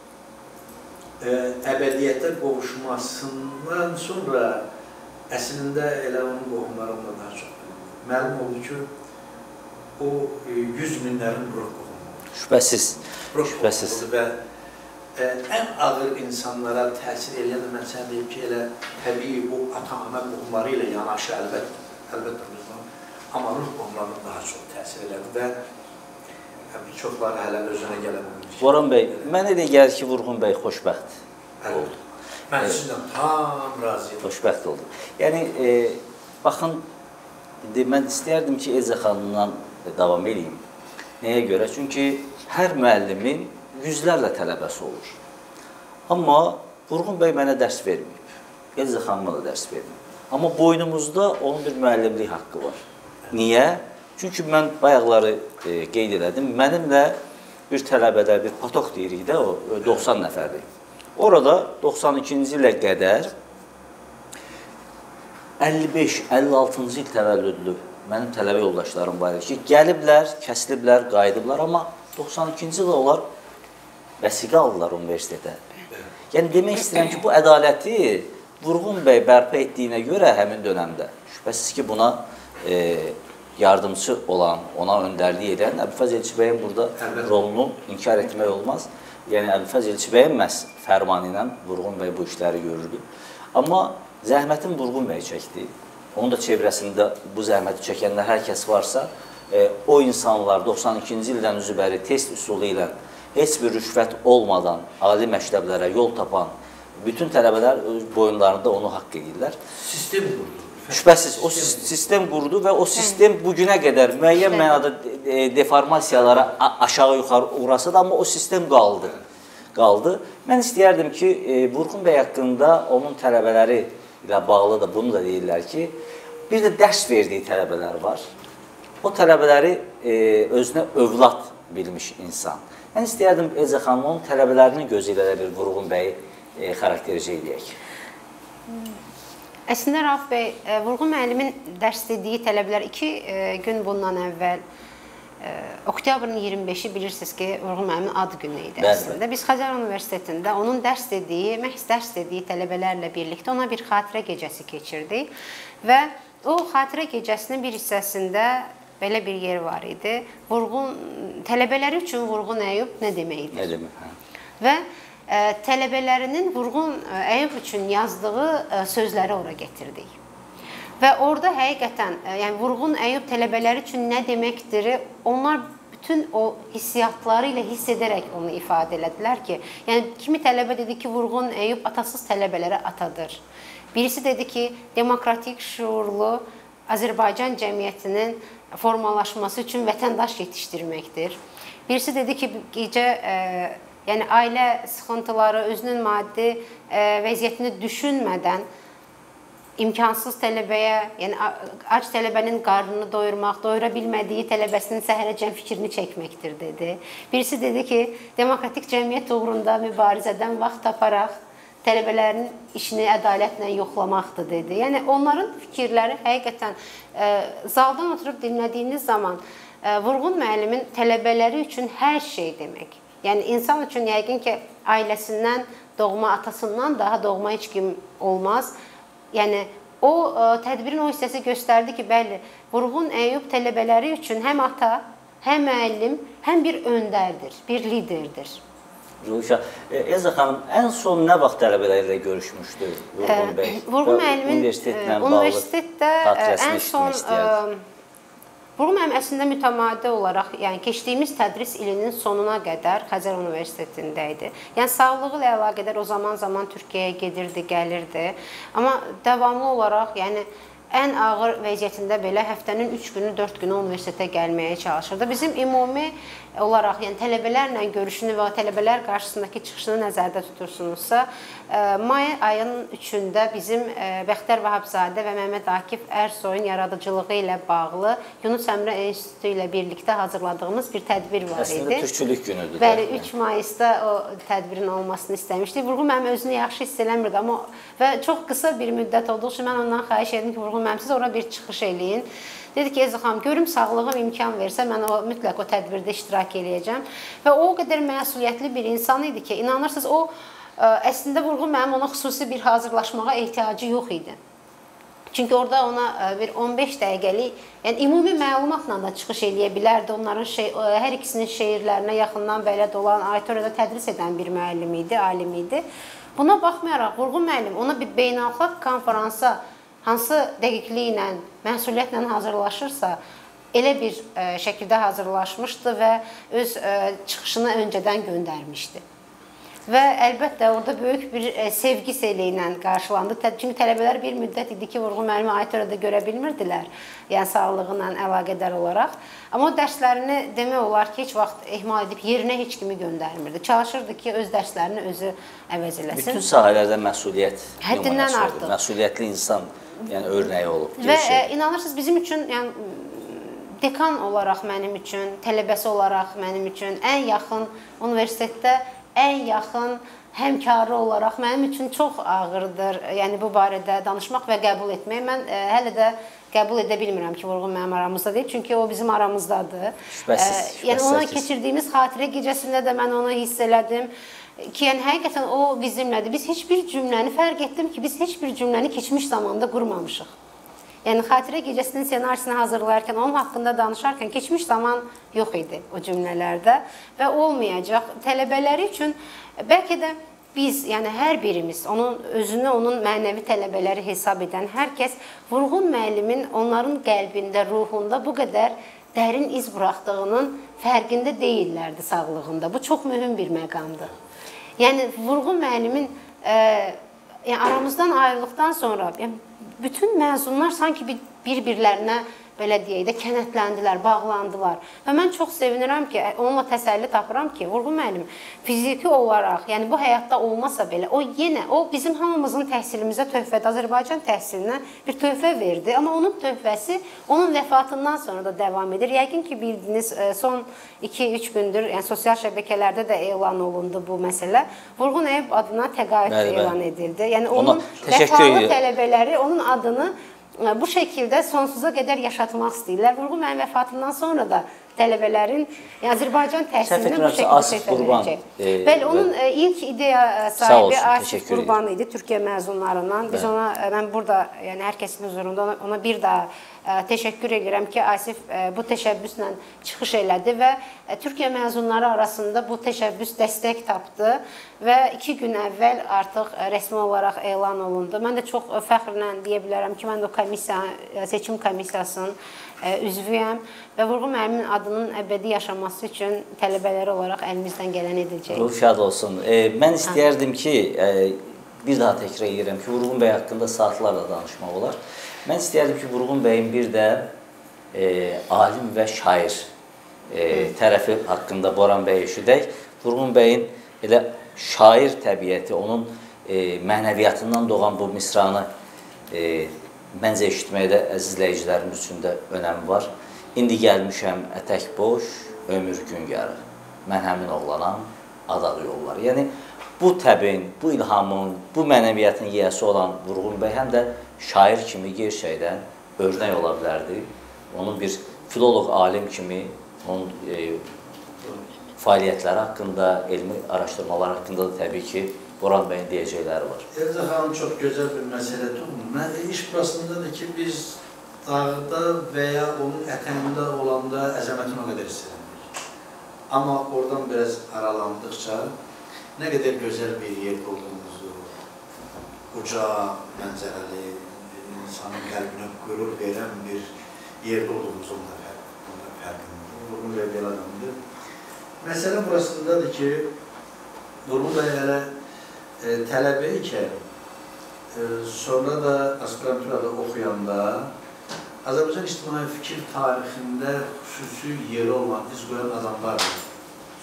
[SPEAKER 2] əbədiyyətə qovuşmasından sonra əslində elə onun qohumları onunla daha çox məlum oldu ki, o yüz minlərin ruh qohumu oldu.
[SPEAKER 1] Şübhəsiz. Şübhəsiz.
[SPEAKER 2] Və ən ağır insanlara təsir edən mən sən deyim ki, elə təbii o ata-ana qohumları ilə yanaşı əlbəttə, əlbəttə, amma ruh qohumlarına daha çox təsir elədi və çoxları hələ özünə gələ bilmir.
[SPEAKER 1] Boran bəy, mənə elə gəlir ki, Vurğun bəy xoşbəxt oldu.
[SPEAKER 2] Mən sizdən tam razıyım.
[SPEAKER 1] Xoşbəxt oldu. Yəni, baxın, mən istəyərdim ki, Elza xanımdan davam edeyim. Nəyə görə? Çünki hər müəllimin yüzlərlə tələbəsi olur. Amma Vurğun bəy mənə dərs verməyib. Elza xanıma da dərs verməyib. Amma boynumuzda onun bir müəllimlik haqqı var. Niyə? Çünki mən bayaqları qeyd elədim. Mənimlə bir tələbədə, bir patok deyirik də, o doxsan nəfərlik. Orada doxsan ikinci ilə qədər əlli beş əlli altıncı il təvəllüdlü mənim tələbə yoldaşlarım var ki, gəliblər, kəsiliblər, qayıdıblar, amma doxsan ikinci ildə onlar vəsiqə aldılar universitetə. Yəni, demək istəyirəm ki, bu ədaləti Vurğun bəy bərpa etdiyinə görə həmin dönəmdə, şübhəsiz ki, buna yardımcı olan, ona öndərlik edən Əbülfəz Elçibəyin burada rolunu inkar etmək olmaz. Yəni, Əbülfəz Elçibəyin məhz fərmanı ilə Vurğun bəy bu işləri görürdü. Amma zəhmətin Vurğun bəy çəkdi. Onun da çevrəsində bu zəhməti çəkənlər hər kəs varsa, o insanlar doxsan ikinci ildən üzübəri test üsulu ilə heç bir rüşvət olmadan ali məktəblərə yol tapan bütün tələbələr öz boyunlarında onu haqq edirlər.
[SPEAKER 2] Sistem qurdu.
[SPEAKER 1] Şübhəsiz, o sistem qurdu və o sistem bugünə qədər müəyyən mənada deformasiyalara aşağı-yuxarı uğrasa da, amma o sistem qaldı. qaldı. Mən istəyərdim ki, Vurğun bəy haqqında onun tələbələri ilə bağlı da bunu da deyirlər ki, bir də dərs verdiyi tələbələr var. O tələbələri özünə övlad bilmiş insan. Mən istəyərdim Elza xanım onun tələbələrinin gözü ilə bir Vurğun bəyi xarakterizə edək.
[SPEAKER 3] Əslində, Rauf bəy, Vurğun müəllimin dərs dediyi tələbələr iki gün bundan əvvəl oktyabrın iyirmi beşi bilirsiniz ki, Vurğun müəllimin ad günü idi əslində. Biz Xəzər Universitetində onun dərs dediyi, məhz dərs dediyi tələbələrlə birlikdə ona bir xatirə gecəsi keçirdik və o xatirə gecəsinin bir hissəsində belə bir yer var idi. Vurğun, tələbələri üçün Vurğun Əyub nə deməkdir?
[SPEAKER 1] Nə demək, hə?
[SPEAKER 3] Və ə, tələbələrinin Vurğun Əyub üçün yazdığı ə, sözləri ora getirdik. Və orada həqiqətən, yəni Vurğun Əyub tələbələri üçün nə deməkdir, onlar bütün o hissiyatları ilə hiss edərək onu ifadə elədilər ki, yəni kimi tələbə dedi ki, Vurğun Əyub atasız tələbələrə atadır. Birisi dedi ki, demokratik, şuurlu Azərbaycan cəmiyyətinin formalaşması üçün vətəndaş yetişdirməkdir. Birisi dedi ki, gecə e, yəni ailə sıxıntıları, özünün maddi e, vəziyyətini düşünmədən imkansız tələbəyə, yəni ac tələbənin qarnını doyurmaq, doyura bilmədiyi tələbəsinin səhərəcən fikrini çəkməkdir, dedi. Birisi dedi ki, demokratik cəmiyyət uğrunda mübarizədən vaxt taparaq tələbələrin işini ədalətlə yoxlamaqdır, dedi. Yəni, onların fikirləri həqiqətən e, zaldan oturub dinlədiyiniz zaman e, Vurğun müəllimin tələbələri üçün hər şey demək. Yəni, insan üçün yəqin ki, ailəsindən, doğma atasından daha doğma heç kim olmaz. Yəni, o ə, tədbirin o hissəsi göstərdi ki, bəli, Vurğun Əyub tələbələri üçün həm ata, həm müəllim, həm bir öndərdir, bir liderdir.
[SPEAKER 1] Ruşa, Elza xanım, ən son nə vaxt tələbələrlə görüşmüşdü Vurğun bəy?
[SPEAKER 3] Vurğun müəllimin universitetdə ən son Vurğun müəllim əslində mütəmadi olaraq, yəni keçdiyimiz tədris ilinin sonuna qədər Xəzər Universitetində idi. Yəni sağlığı ilə əlaqədar o zaman-zaman Türkiyəyə gedirdi, gəlirdi. Amma davamlı olaraq, yəni ən ağır vəziyyətində belə həftənin üç günü, dörd günü universitetə gəlməyə çalışırdı. Bizim ümumi olaraq, yəni tələbələrlə görüşünü və tələbələr qarşısındakı çıxışını nəzərdə tutursunuzsa, may ayının üçündə bizim Bəxtiyar Vahabzadə və Məmməd Akif Ərsoyun yaradıcılığı ilə bağlı Yunus Əmrə İnstitutu ilə birlikdə hazırladığımız bir tədbir var idi.
[SPEAKER 1] Əslində Türkçülük günüdür.
[SPEAKER 3] Bəli, üç mayısda o tədbirin olmasını istəmişdik. Vurğun müəllim özünü yaxşı hiss eləmirdi, amma və çox qısa bir müddət olduğu üçün mən ondan xahiş etdim ki, Vurğun müəllim, siz ora bir çıxış eləyin. Dedi ki, Ezra xanım, görüm sağlığım imkan versə, mən o, mütləq o tədbirdə iştirak eləyəcəm. Və o qədər məsuliyyətli bir insan idi ki, inanırsınız, o əslində Vurğun müəllim ona xüsusi bir hazırlaşmağa ehtiyacı yox idi. Çünki orada ona bir on beş dəqiqəlik, yəni ümumi məlumatla da çıxış eləyə bilərdi. Onların şey, hər ikisinin şeirlərinə yaxından bələd olan, auditoriyada tədris edən bir müəllim idi, alim idi. Buna baxmayaraq Vurğun müəllim ona bir beynəlxalq konferansa hansı dəqiqliklə, məsuliyyətlə hazırlaşırsa, elə bir ə, şəkildə hazırlaşmışdı və öz ə, çıxışını öncədən göndərmişdi. Və əlbəttə orada böyük bir ə, sevgi seli ilə qarşılandı. Çünki tələbələr bir müddət idi ki, Vurğun müəllimi auditoriyada görə bilmirdilər, yəni sağlığı ilə əlaqədar olaraq. Amma o dərslərini demək olar ki, heç vaxt ehmal edib yerinə heç kimi göndərmirdi. Çalışırdı ki, öz dərslərini özü əvəz eləsin.
[SPEAKER 1] Bütün sahələrdə məsuliyyət
[SPEAKER 3] həddindən artıq.
[SPEAKER 1] Məsuliyyətli insan yəni örnəyi olub.
[SPEAKER 3] Və ə, inanırsınız, bizim üçün, yəni dekan olaraq mənim üçün, tələbəsi olaraq mənim üçün ən yaxın universitetdə ən yaxın həmkarı olaraq mənim üçün çox ağırdır. Yəni bu barədə danışmaq və qəbul etmək. Mən ə, hələ də qəbul edə bilmirəm ki, Vurğun mənim aramızda deyil. Çünki o bizim aramızdadır.
[SPEAKER 1] Şübhəsiz, şübhəsiz.
[SPEAKER 3] Yəni ona keçirdiyimiz xatirə gecəsində də mən onu hiss elədim. Ki, yəni həqiqətən o bizimlədir. Biz heç bir cümləni, fərq etdim ki, biz heç bir cümləni keçmiş zamanda qurmamışıq. Yəni xatirə gecəsinin ssenarisini hazırlayarkən, onun haqqında danışarkən keçmiş zaman yox idi o cümlələrdə və olmayacaq. Tələbələri üçün bəlkə də biz, yəni hər birimiz, onun özünü onun mənəvi tələbələri hesab edən hər kəs Vurğun müəllimin onların qəlbində, ruhunda bu qədər dərin iz buraxdığının fərqində deyillərdi sağlığında. Bu çox mühüm bir məqamdır. Yəni Vurğun müəllimin e, yəni, aramızdan ayrıldıqdan sonra yəni, bütün məzunlar sanki bir-birlərinə belə deyək də kənətləndilər, bağlandılar. Və mən çox sevinirəm ki, onunla təsəlli tapıram ki, Vurğun müəllim fiziki olaraq, yəni bu həyatda olmasa belə, o yenə, o bizim hamımızın təhsilimizə töhfədə, Azərbaycan təhsilinə bir töhfə verdi. Amma onun töhfəsi onun vəfatından sonra da davam edir. Yəqin ki, bildiniz, son iki üç gündür, yəni sosial şəbəkələrdə də elan olundu bu məsələ. Vurğun Əyyub adına təqaüd elan edildi. Yəni onun vəfalı tələbələri onun adını bu şəkildə sonsuza qədər yaşatmaq istəyirlər. Vurğun müəllim vəfatından sonra da tələbələrin yəni, Azərbaycan təhsilinə bu şəkildə töhfələnəcək. E, Bəli, onun e, ilk ideya sahibi Asif Qurban idi, Türkiyə məzunlarından. Biz ona, mən burada, yəni hər kəsin huzurunda ona, ona bir daha ə, təşəkkür edirəm ki, Asif ə, bu təşəbbüslə çıxış elədi və ə, Türkiyə məzunları arasında bu təşəbbüs dəstək tapdı və iki gün əvvəl artıq ə, rəsmi olaraq elan olundu. Mən də çox ə, fəxrlə deyə bilərəm ki, mən də o komissiya, seçim komissiyasının ə, üzvüyəm və Vurğun müəllimin adının əbədi yaşaması üçün tələbələri olaraq əlimizdən gələn edəcəyik.
[SPEAKER 1] Ruh şad olsun. E, mən istəyərdim ki, e, bir daha təkrar edirəm ki, Vurğun bəy haqqında saatlarla danışmaq olar. Mən istəyərdim ki, Vurğun bəyin bir də e, alim və şair e, tərəfi haqqında Boran bəy eşidək. Vurğun bəyin elə şair təbiəti, onun e, mənəviyyatından doğan bu misranı e, məncə eşitməkdə əzizləyicilərimiz üçün də önəmi var. İndi gəlmişəm ətək boş, ömür gün yarı. Mən həmin oğlanam, adalı yollar. Yəni, bu təbin, bu ilhamın, bu mənəviyyatın yiyəsi olan Vurğun bəy həm də şair kimi gerçəkdən örnək ola bilərdi. Onun bir filoloq, alim kimi onun e, fəaliyyətləri haqqında, elmi araşdırmalar haqqında da təbii ki, Boran bəyin deyəcəkləri var.
[SPEAKER 2] Elza xanım çox gözəl bir məsələ tutmur. İş burasındadır ki, biz dağda və ya onun ətənində olanda əzəmətin o qədər hissələndik. Amma oradan biraz aralandıqca nə qədər gözəl bir yer olduğumuzu, uca, mənzərəli, insanın qəlbinə qürur verən bir yerdə olduğumuzu onda fərqindir. Vurğun bəy belə adamdır. Məsələ burasındadır ki, Vurğun bəy hələ E, tələbə ikən, e, sonra da aspiranturada oxuyanda Azərbaycan ictimai fikir tarixində xüsusi yeri olan, iz qoyan adamlardır.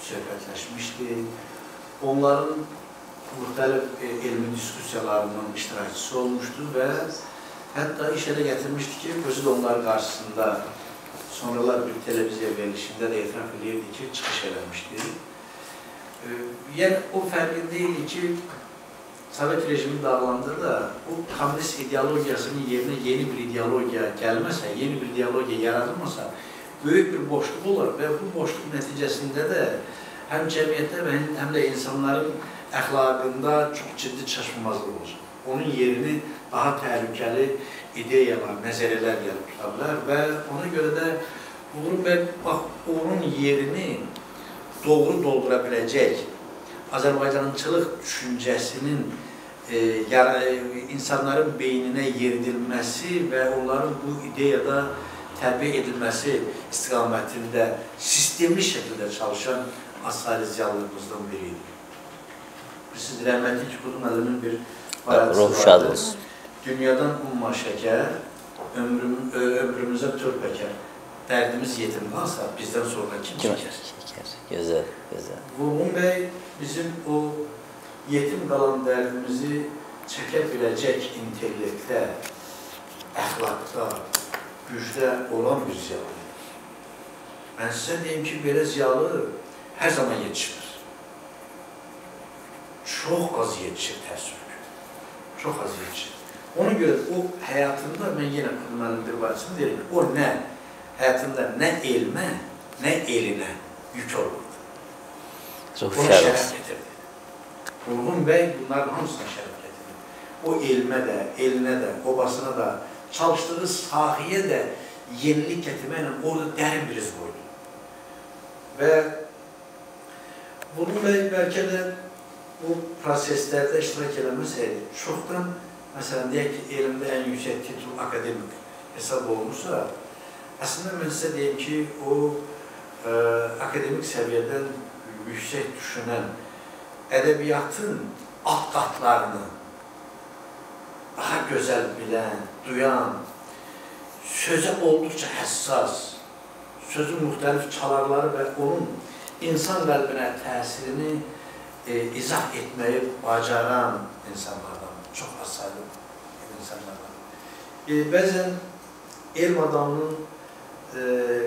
[SPEAKER 2] söhbətləşmişdi. Onların müxtəlif e, elmi diskussiyalarının iştirakçısı olmuşdu və hətta iş elə gətirmişdi ki, özü də onların qarşısında sonralar bir televiziya verilişində də etiraf edirdi ki, çıxış eləmişdi. E, yəni, o fərqi deyil ki, Sovet rejimi dağılanda da bu komünist ideologiyasının yerinə yeni bir ideologiya gəlməsə, yeni bir ideologiya yaradılmasa, böyük bir boşluq olur və bu boşluq nəticəsində də həm cəmiyyətdə və həm də insanların əxlaqında çox ciddi çaşmamazlıq olacaq. Onun yerini daha təhlükəli ideyalar, nəzəriyyələr gəlib tuta bilər və ona görə də Uğur bəy, bax, onun yerini doğru doldura biləcək Azərbaycançılıq düşüncəsinin e, yara, insanların beyninə yeridilməsi və onların bu ideyada təbliğ edilməsi istiqamətində sistemli şəkildə çalışan asaliciyalarımızdan biriydi. Siz rəhmətli ki, Qudum Əlimin bir
[SPEAKER 1] bayatı vardır.
[SPEAKER 2] Dünyadan umma şəkər, ömrüm, ömrümüzə tör pəkər. Dərdimiz yetim qalsa, bizdən sonra kim çəkər?
[SPEAKER 1] Gözəl, gözəl.
[SPEAKER 2] Vurğun bəy bizim o yetim qalan dərdimizi çəkə biləcək intellektdə, əxlaqda, gücdə olan bir ziyalı. Mən sizə deyim ki, belə ziyalı hər zaman yetişmir. Çox az yetişir təəssüf ki. Çox az yetişir. Ona görə o həyatında, mən yenə Qudum bir barəsində deyim ki, o nə? Həyatında nə elmə, nə elinə yük olurdu.
[SPEAKER 1] Çox
[SPEAKER 2] Onu şərəf getirdi. Vurğun bəy bunların hamısına şərəf getirdi. O elmə də, elinə də, obasına da, çalışdığı sahiyə də yenilik gətirməklə orada dərin bir iz qoydu. Və Vurğun bəy bəlkə də bu proseslərdə iştirak eləməsəydi, çoxdan, məsələn, deyək ki, elmdə ən yüksək titul akademik hesab olunursa, əslində mən sizə deyim ki, o ə, akademik səviyyədən yüksək düşünən ədəbiyyatın alt qatlarını daha gözəl bilən, duyan, sözə olduqca həssas, sözün müxtəlif çalarları və onun insan qəlbinə təsirini e, izah etməyi bacaran insanlardan, çox az sayılı insanlardan. E, bəzən elm adamının e,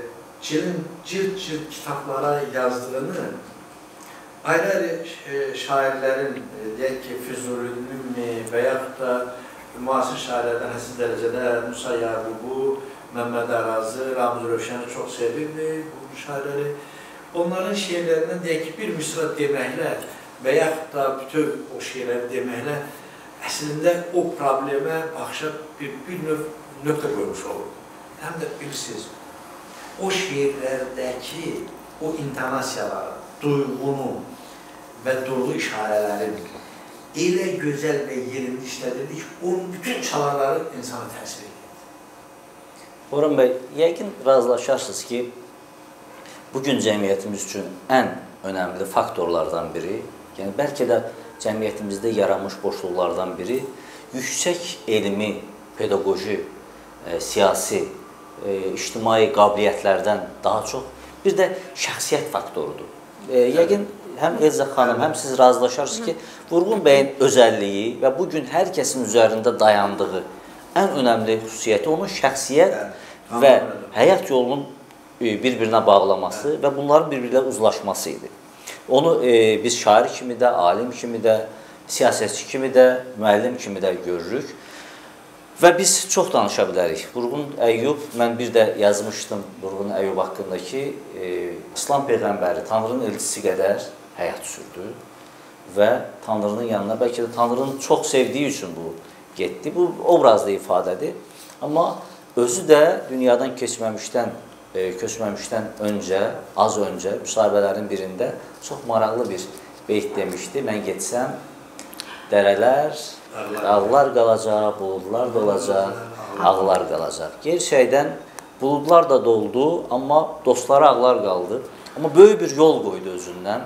[SPEAKER 2] cilt-cilt kitablara yazdığını ayrı-ayrı şairlərin, deyək ki, Füzulinin və yaxud da müasir şairlərdən həssiz dərəcədə Musa Yaqubu, Məmməd Arazı, Ramiz Rövşəni çox sevirdi bu şairləri. Onların şeirlərindən deyək ki, bir misra deməklə və yaxud da bütün o şeirləri deməklə əslində o problemə baxışa bir, bir növ nöqtə qoymuş olur. Həm də bilirsiniz, o şeirlərdəki o intonasiyaları, duyğunu və duyğu işarələrin elə gözəl və yerində işlədirdi ki, onun bütün çalarları insana təsir edir.
[SPEAKER 1] Orhan bəy, yəqin razılaşarsınız ki, bugün cəmiyyətimiz üçün ən önəmli faktorlardan biri, yəni bəlkə də cəmiyyətimizdə yaranmış boşluqlardan biri yüksək elmi, pedaqoji, e, siyasi, e, ictimai qabiliyyətlərdən daha çox bir də şəxsiyyət faktorudur. E, yəqin həm Elza xanım, həm siz razılaşarsınız ki, Vurğun bəyin özəlliyi və bugün hər kəsin üzərində dayandığı ən önəmli xüsusiyyəti onun şəxsiyyət və həyat yolunun bir-birinə bağlaması və bunların bir-birilə uzlaşması idi. Onu e, biz şair kimi də, alim kimi də, siyasətçi kimi də, müəllim kimi də görürük. Və biz çox danışa bilərik. Vurğun Əyyub, mən bir də yazmışdım Vurğun Əyyub haqqında ki, e, İslam Peyğəmbəri Tanrının elçisi qədər həyat sürdü və Tanrının yanına, bəlkə də Tanrının çox sevdiyi üçün bu getdi. Bu obrazlı ifadədir. Amma özü də dünyadan keçməmişdən, e, köçməmişdən öncə, az öncə müsahibələrin birində çox maraqlı bir beyt demişdi. Mən getsəm, dərələr, dağlar qalacaq, buludlar da olacaq, ağlar qalacaq. Gerçəkdən buludlar da doldu, amma dostları ağlar qaldı. Amma böyük bir yol qoydu özündən.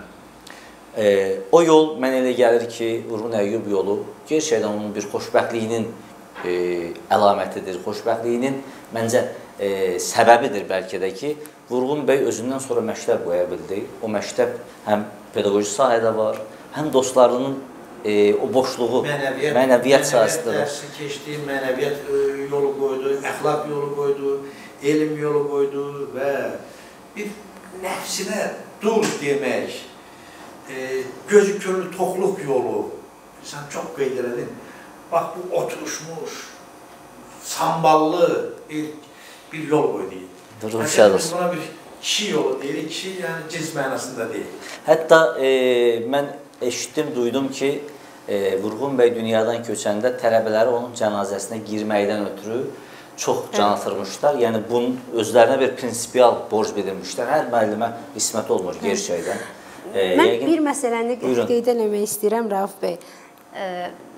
[SPEAKER 1] E, o yol mən elə gəlir ki, Vurğun Əyyub yolu gerçəkdən onun bir xoşbəxtliyinin e, əlamətidir, xoşbəxtliyinin məncə e, səbəbidir bəlkə də ki, Vurğun bəy özündən sonra məktəb qoya bildi. O məktəb həm pedaqoji sahədə var, həm dostlarının e, o boşluğu, mənəviyyat, mənəviyyat sahəsində var.
[SPEAKER 2] Dərsi keçdi, mənəviyyat yolu qoydu, əxlaq yolu qoydu, elm yolu qoydu və bir nəfsinə dur demək, e, gözü könlü toxluq yolu, sən çox qeyd elədin, bax bu oturuşmuş, samballı bir, bir yol qoydu. Məsələn, biz buna bir kişi yolu deyirik, kişi yəni cins mənasında deyil.
[SPEAKER 1] Hətta e, mən eşitdim, duydum ki, e, Vurğun bəy dünyadan köçəndə tələbələri onun cənazəsinə girməkdən ötürü çox can atırmışlar. Yəni, bunun özlərinə bir prinsipial borc bildirmişlər. Hər müəllimə qismət olmur gerçəkdən.
[SPEAKER 3] E, mən yəqin, bir məsələni qeyd eləmək istəyirəm, Rauf bəy. E,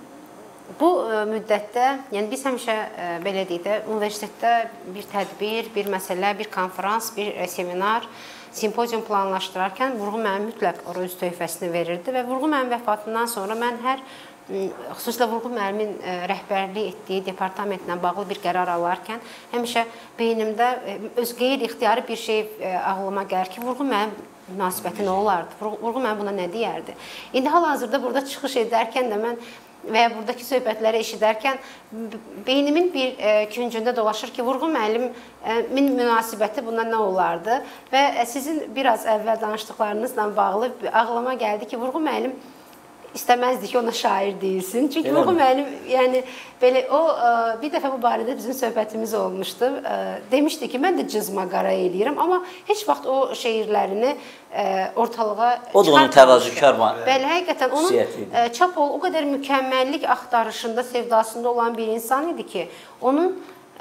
[SPEAKER 3] Bu müddətdə, yəni biz həmişə belə deyək də, universitetdə bir tədbir, bir məsələ, bir konferans, bir seminar, simpozium planlaşdırarkən Vurğun müəllim mütləq ora öz töhfəsini verirdi və Vurğun müəllim vəfatından sonra mən hər, xüsusilə Vurğun müəllimin rəhbərlik etdiyi departamentlə bağlı bir qərar alarkən həmişə beynimdə öz qeyri-ixtiyari bir şey ağlıma gəlir ki, Vurğun müəllim münasibəti nə olardı? Vurğun müəllim buna nə deyərdi? İndi hal-hazırda burada çıxış edərkən də mən və ya buradakı söhbətləri eşidərkən beynimin bir e, küncündə dolaşır ki, Vurğun müəllimin münasibəti buna nə olardı? Və e, sizin biraz əvvəl danışdıqlarınızla bağlı ağlıma gəldi ki, Vurğun müəllim istəməzdi ki, ona şair deyilsin. Çünki Vurğun müəllim, yəni belə o bir dəfə bu barədə bizim söhbətimiz olmuşdu. Demişdi ki, mən də cızma qara eləyirəm, amma heç vaxt o şeirlərini ortalığa çıxartmamışdı.
[SPEAKER 1] O da onun təvazökar var.
[SPEAKER 3] Bəli, həqiqətən onun Çapol o qədər mükəmməllik axtarışında, sevdasında olan bir insan idi ki, onun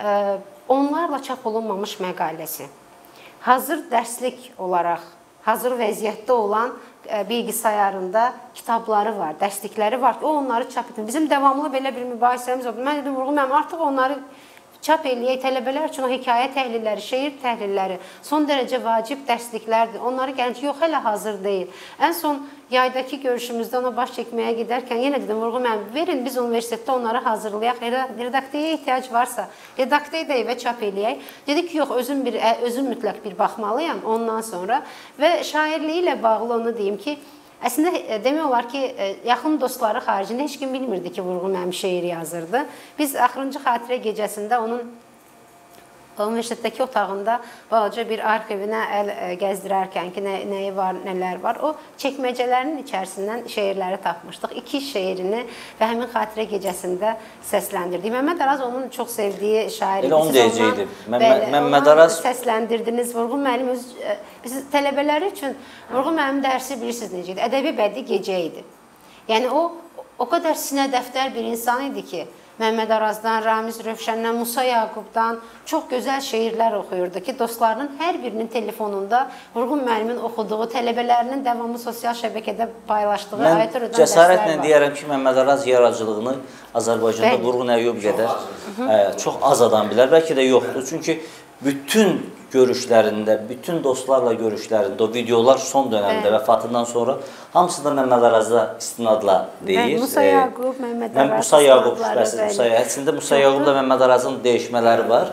[SPEAKER 3] onlarla çap olunmamış məqaləsi, hazır dərslik olaraq, hazır vəziyyətdə olan bilgisayarında kitabları var, dərslikləri var ki, o onları çap edin. Bizim davamlı belə bir mübahisəmiz oldu. Mən dedim, Vurğun müəllim, artıq onları çap eləyək, tələbələr üçün o hekayə təhlilləri, şeir təhlilləri son dərəcə vacib dərsliklərdir. Onları gəlinci, yox, hələ hazır deyil. Ən son yaydakı görüşümüzdə ona baş çəkməyə gedərkən yenə dedim, Vurğun müəllim, verin biz universitetdə onları hazırlayaq, redaktiyaya ehtiyac varsa, redaktiyaya da evə çap eləyək. Dedi ki, yox, özüm, bir, özüm mütləq bir baxmalıyam ondan sonra və şairliyi ilə bağlı onu deyim ki, əslində demək olar ki, yaxın dostları xaricində heç kim bilmirdi ki, Vurğun müəllim şeir yazırdı. Biz axırıncı xatirə gecəsində onun universitetdəki otağında balaca bir arxivinə əl gəzdirərkən ki, nə, nəyi var, nələr var, o çəkməcələrinin içərisindən şeirləri tapmışdıq. İki şeirini və həmin xatirə gecəsində səsləndirdik. Məmməd Araz onun çox sevdiyi şair idi.
[SPEAKER 1] Elə onu deyəcəkdim. Məmməd Araz
[SPEAKER 3] səsləndirdiniz. Vurğun müəllim öz, biz tələbələri üçün Vurğun müəllim dərsi bilirsiniz necə idi? Ədəbi bədii gecə idi. Yəni o, o qədər sinə dəftər bir insan idi ki, Məmməd Arazdan, Ramiz Rövşəndən, Musa Yaqubdan çox gözəl şeirlər oxuyurdu ki, dostlarının hər birinin telefonunda Vurğun müəllimin oxuduğu, tələbələrinin davamlı sosial şəbəkədə paylaşdığı ayət öyrədən dərslər var. Mən
[SPEAKER 1] cəsarətlə deyərəm ki, Məmməd Araz yaradıcılığını Azərbaycanda Vurğun Əyyub qədər çox az adam bilər, bəlkə də yoxdur. Çünki bütün görüşlərində, bütün dostlarla görüşlərində, o videolar son dönəmdə vəfatından sonra hamısı da Məmməd Arazda istinadla deyir.
[SPEAKER 3] Musa Yaqub, Məmməd Araz.
[SPEAKER 1] Musa Yaqub, əslində Musa Yaqubla Məmməd Arazın dəyişmələri var.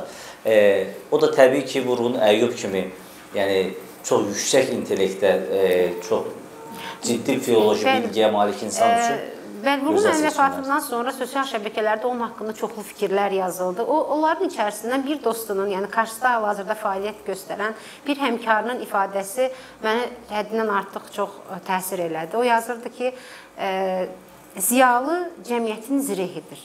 [SPEAKER 1] O da təbii ki, Vurğun Əyyub kimi, yəni çox yüksək intellektdə, çox ciddi filoloji bilgiyə malik insan üçün.
[SPEAKER 3] Vurğun müəllim vəfatından sonra sosial şəbəkələrdə onun haqqında çoxlu fikirlər yazıldı. O, onların içərisindən bir dostunun, yəni qarşısında hal-hazırda fəaliyyət göstərən bir həmkarının ifadəsi mənə həddindən artıq çox təsir elədi. O yazırdı ki, e, ziyalı cəmiyyətin zirehidir.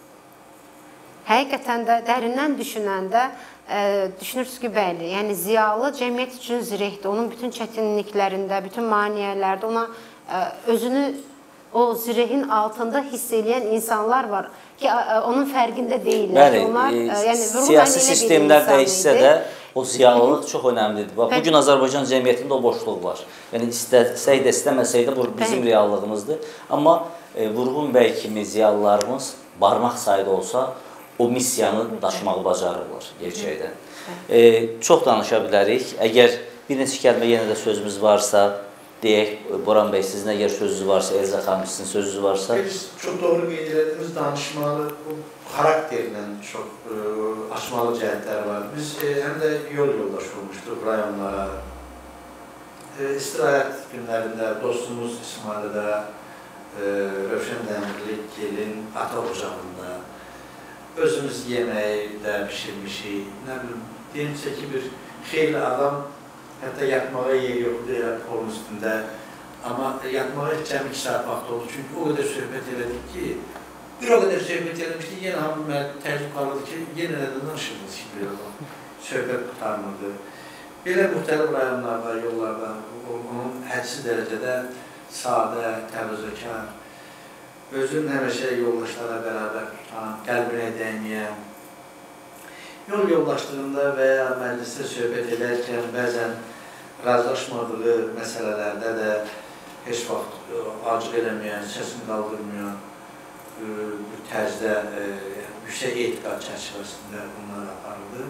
[SPEAKER 3] Həqiqətən də dərindən düşünəndə e, düşünürsünüz ki, bəli, yəni ziyalı cəmiyyət üçün zirehdir. Onun bütün çətinliklərində, bütün maniyələrdə ona e, özünü o zirehin altında hiss eləyən insanlar var ki, onun fərqində deyirlər.
[SPEAKER 1] Bəli, Onlar, e, yəni, siyasi sistemlər dəyişsə də o ziyalılıq çox önəmlidir. Bax, bugün Azərbaycan cəmiyyətində o boşluq var. Yəni, istəsək də, istəməsək də bu bizim reallığımızdır. Amma e, Vurğun bəy kimi ziyalılarımız barmaq sayda olsa, o missiyanı daşımağı bacarırlar gerçəkdən. E, çox danışa bilərik. Əgər bir neçə kəlmə yenə də sözümüz varsa, deyək, Boran bəy, sizin əgər sözünüz varsa, Elza xanım, sizin sözünüz varsa.
[SPEAKER 2] Biz çox doğru qeyd etdiyimiz danışmalı, xarakterlə çox e, açmalı cəhətlər var. Biz e, həm də yol yoldaş olmuşduq rayonlara. E, istirahət günlərində dostumuz İsmail'də, e, Rövşən Dəmirli gelin ata ocağında özümüz yeməkdə pişirmişik. Nə bilim, deyimsə ki, bir xeyli adam hətta yatmağa yer yoxdur, elə polun üstündə. Amma yatmağa cəmi iki saat vaxt oldu. Çünki o qədər söhbət elədik ki, bir o qədər söhbət eləmişdik, yenə hamı təəccüb qalırdı ki, yenə nədən danışırdınız ki, belə söhbət qutarmırdı. Belə müxtəlif rayonlarda, yollarda, onun hədsiz dərəcədə sadə, təvazökar, özünün həmişə yoldaşlara bərabər tutan, qəlbinə dəyməyən, yol yoldaşlığında və ya məclisdə söhbət edərkən bəzən razılaşmadığı məsələlərdə də heç vaxt acıq eləməyən, səsini qaldırmayan, bir tərzdə yüksək etiqad çərçivəsində bunlar aparıldı.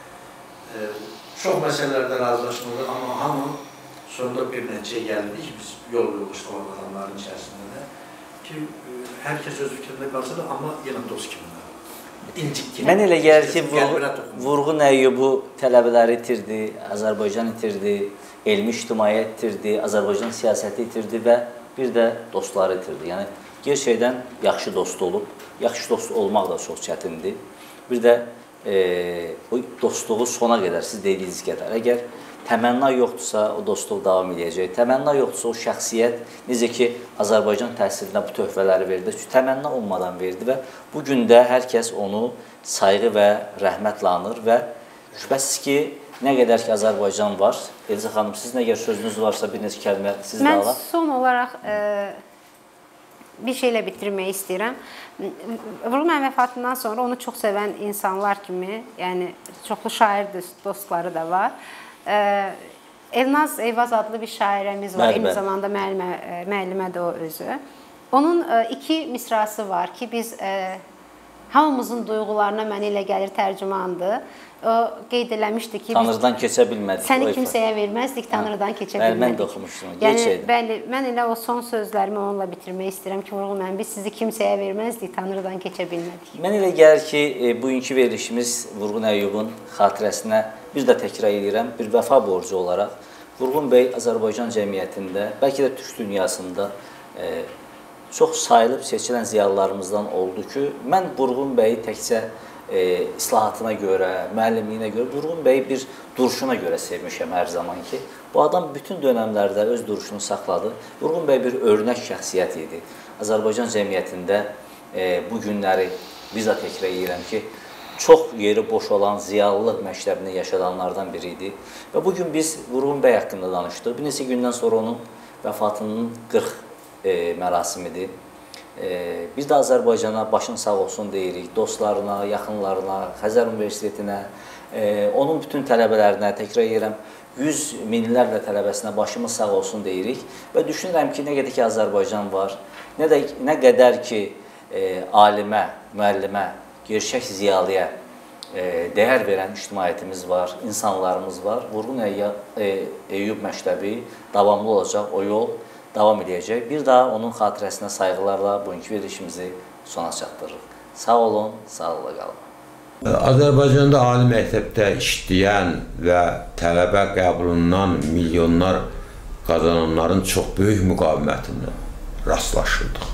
[SPEAKER 2] Çox məsələlərdə razılaşmadı, amma hamı sonunda bir nəticəyə gəldi ki, biz yol yoldaşlığı adamların içərisində də ki, hər kəs öz fikrində qalsa da, amma yenə dost kimi.
[SPEAKER 1] Mən elə gəlir ki, Vurğun Əyyubu tələbələri itirdi, Azərbaycan itirdi, elmi ictimaiyyət itirdi, Azərbaycan siyasəti itirdi və bir də dostları itirdi. Yəni, gerçəkdən yaxşı dost olub, yaxşı dost olmaq da çox çətindir. Bir də e, o dostluğu sona qədər, siz dediyiniz qədər, əgər təmənna yoxdursa, o dostluq davam edəcək. Təmənna yoxdursa, o şəxsiyyət, necə ki, Azərbaycan təhsilinə bu töhfələri verdi, çünki təmənna olmadan verdi və bugün də hər kəs onu sayğı və rəhmətlə anır və şübhəsiz ki, nə qədər ki, Azərbaycan var. Elza xanım, sizin əgər sözünüz varsa, bir neçə kəlmə siz də alaq.
[SPEAKER 3] Mən son olaraq e, bir şeylə bitirmək istəyirəm. Vurğun mənim vəfatından sonra onu çox sevən insanlar kimi, yəni çoxlu şair dostları da var. Elnaz Eyvaz adlı bir şairəmiz var, eyni zamanda müəllimə, müəllimə də o özü. Onun iki misrası var ki, biz hamımızın duyğularına mənə elə gəlir tərcümandır. O qeyd eləmişdi ki,
[SPEAKER 1] Tanrıdan keçə bilmədik.
[SPEAKER 3] Səni kimsəyə verməzdik, Tanrıdan keçə bilmədik.
[SPEAKER 1] Mən də oxumuşdum,
[SPEAKER 3] yəni, bəli, mən elə o son sözlərimi onunla bitirmək istəyirəm ki, Vurğun müəllim, biz sizi kimsəyə verməzdik, Tanrıdan keçə bilmədik.
[SPEAKER 1] Mən elə gəlir ki, bugünkü verilişimiz Vurğun Əyyubun xatirəsinə bir də təkrar edirəm, bir vəfa borcu olaraq Vurğun bəy Azərbaycan cəmiyyətində, bəlkə də türk dünyasında e, çox sayılıb seçilən ziyalılarımızdan oldu ki, mən Vurğun bəyi təkcə e, islahatına görə, müəllimliyinə görə, Vurğun bəyi bir duruşuna görə sevmişəm hər zaman ki. Bu adam bütün dönəmlərdə öz duruşunu saxladı. Vurğun bəy bir örnək şəxsiyyət idi. Azərbaycan cəmiyyətində e, bu günləri biz də təkrar edirəm ki, çox yeri boş olan ziyalılıq məktəbini yaşadanlardan biri idi. Və bugün biz Vurğun bəy haqqında danışdıq. Bir neçə gündən sonra onun vəfatının qırx e, mərasimidir. E, biz də Azərbaycana başın sağ olsun deyirik, dostlarına, yaxınlarına, Xəzər Universitetinə, e, onun bütün tələbələrinə, təkrar edirəm, yüz minlərlə tələbəsinə başımız sağ olsun deyirik. Və düşünürəm ki, nə qədər ki Azərbaycan var, nə, də, nə qədər ki e, alimə, müəllimə, gerçək ziyalıya e, dəyər verən ictimaiyyətimiz var, insanlarımız var. Vurğun Əyyub məktəbi davamlı olacaq, o yol davam edəcək. Bir daha onun xatirəsinə sayğılarla bugünkü verilişimizi sona çatdırırıq. Sağ olun, sağlıqla qalın.
[SPEAKER 5] Azərbaycanda ali məktəbdə işləyən və tələbə qəbulundan milyonlar qazananların çox böyük müqavimətindən rastlaşırdıq.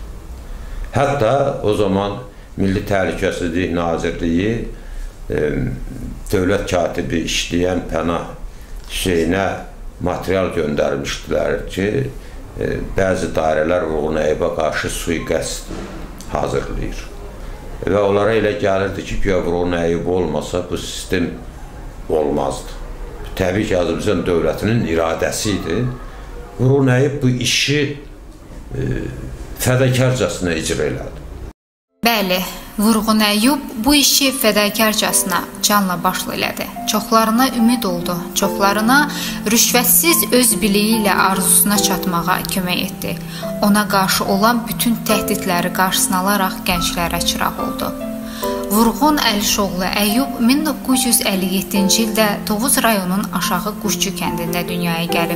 [SPEAKER 5] Hətta o zaman Milli Təhlükəsizlik Nazirliyi e, dövlət katibi işləyən Pənah Hüseynə material göndərmişdilər ki, e, bəzi dairələr Vurğun Əyyuba qarşı sui-qəsd hazırlayır. Və onlara elə gəlirdi ki, güya Vurğun Əyyub olmasa bu sistem olmazdı. Təbii ki, Azərbaycan dövlətinin iradəsi idi. Vurğun Əyyub bu işi e, fədəkarcasına icra elədi.
[SPEAKER 6] Bəli, Vurğun Əyyub bu işi fədəkarcasına canla başla elədi. Çoxlarına ümid oldu, çoxlarına rüşvətsiz öz biliyi ilə arzusuna çatmağa kömək etdi. Ona qarşı olan bütün təhdidləri qarşısına alaraq gənclərə çıraq oldu. Vurğun Əlişoğlu Əyyub min doqquz yüz əlli yeddinci ildə Tovuz rayonunun Aşağı Quşçu kəndində dünyaya gəlib.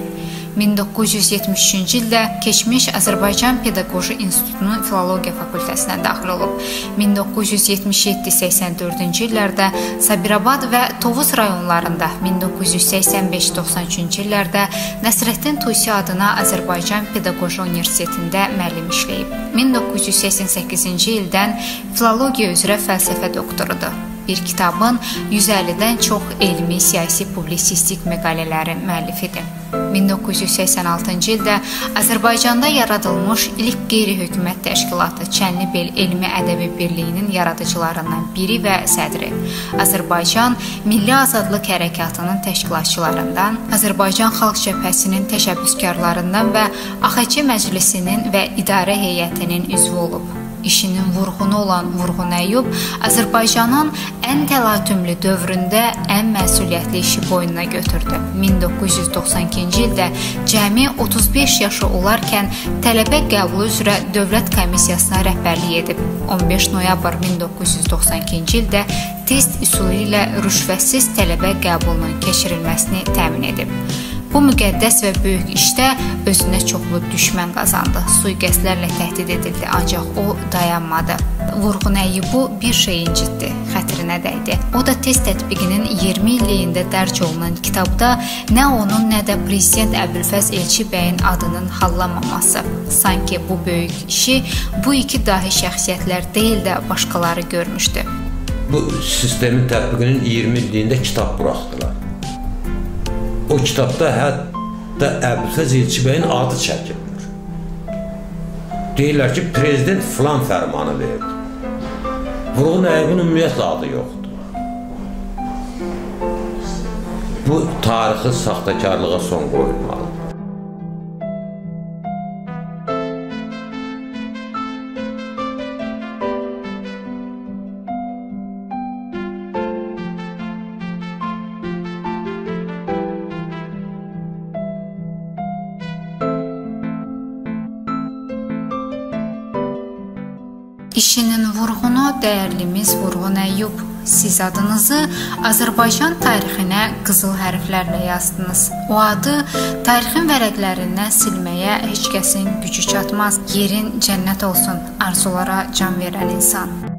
[SPEAKER 6] min doqquz yüz yetmiş üçüncü ildə keçmiş Azərbaycan Pedaqoji İnstitutunun Filologiya fakültəsinə daxil olub. min doqquz yüz yetmiş yeddi səksən dördüncü illərdə Sabirabad və Tovuz rayonlarında, min doqquz yüz səksən beş doxsan üçüncü illərdə Nəsrəddin Tusi adına Azərbaycan Pedaqoji Universitetində müəllim işləyib. min doqquz yüz səksən səkkizinci ildən filologiya üzrə fəlsəfə doktorudur. Bir kitabın yüz əllidən çox elmi, siyasi, publisistik məqalələrin müəllifidir. min doqquz yüz səksən altıncı ildə Azərbaycanda yaradılmış ilk qeyri-hökumət təşkilatı Çənlibel Elmi Ədəbi Birliyinin yaradıcılarından biri və sədri. Azərbaycan Milli Azadlıq Hərəkatının təşkilatçılarından, Azərbaycan Xalq Cəbhəsinin təşəbbüskarlarından və A X C Məclisinin və idarə heyətinin üzvü olub. İşinin vurğunu olan Vurğun Əyyub Azərbaycanın ən təlatümlü dövründə ən məsuliyyətli işi boynuna götürdü. min doqquz yüz doxsan ikinci ildə cəmi otuz beş yaşı olarkən tələbə qəbulu üzrə Dövlət Komissiyasına rəhbərlik edib. on beş noyabr min doqquz yüz doxsan ikinci ildə test üsulu ilə rüşvətsiz tələbə qəbulunun keçirilməsini təmin edib. Bu müqəddəs və böyük işdə özünə çoxlu düşmən qazandı. Sui-qəsdlərlə təhdid edildi, ancaq o dayanmadı. Vurğun Əyyubu bir şey incitdi, xətrinə dəydi. O da test tətbiqinin iyirmi illiyində dərc olunan kitabda nə onun, nə də Prezident Əbülfəz Elçi bəyin adının hallanmaması. Sanki bu böyük işi bu iki dahi şəxsiyyətlər deyil də başqaları görmüşdü.
[SPEAKER 5] Bu sistemin tətbiqinin iyirmi illiyində kitab buraxdılar. O kitabda hətta Əbülfəz Elçi bəyin adı çəkilmir. Deyirlər ki, prezident filan fərmanı verdi. Vurğun Əyyubun ümumiyyətlə adı yoxdur. Bu tarixi saxtakarlığa son qoyulmalı.
[SPEAKER 6] İşinin vurğunu dəyərlimiz Vurğun Əyyub. Siz adınızı Azərbaycan tarixinə qızıl hərflərlə yazdınız. O adı tarixin vərəqlərindən silməyə heç kəsin gücü çatmaz. Yerin cənnət olsun arzulara can verən insan.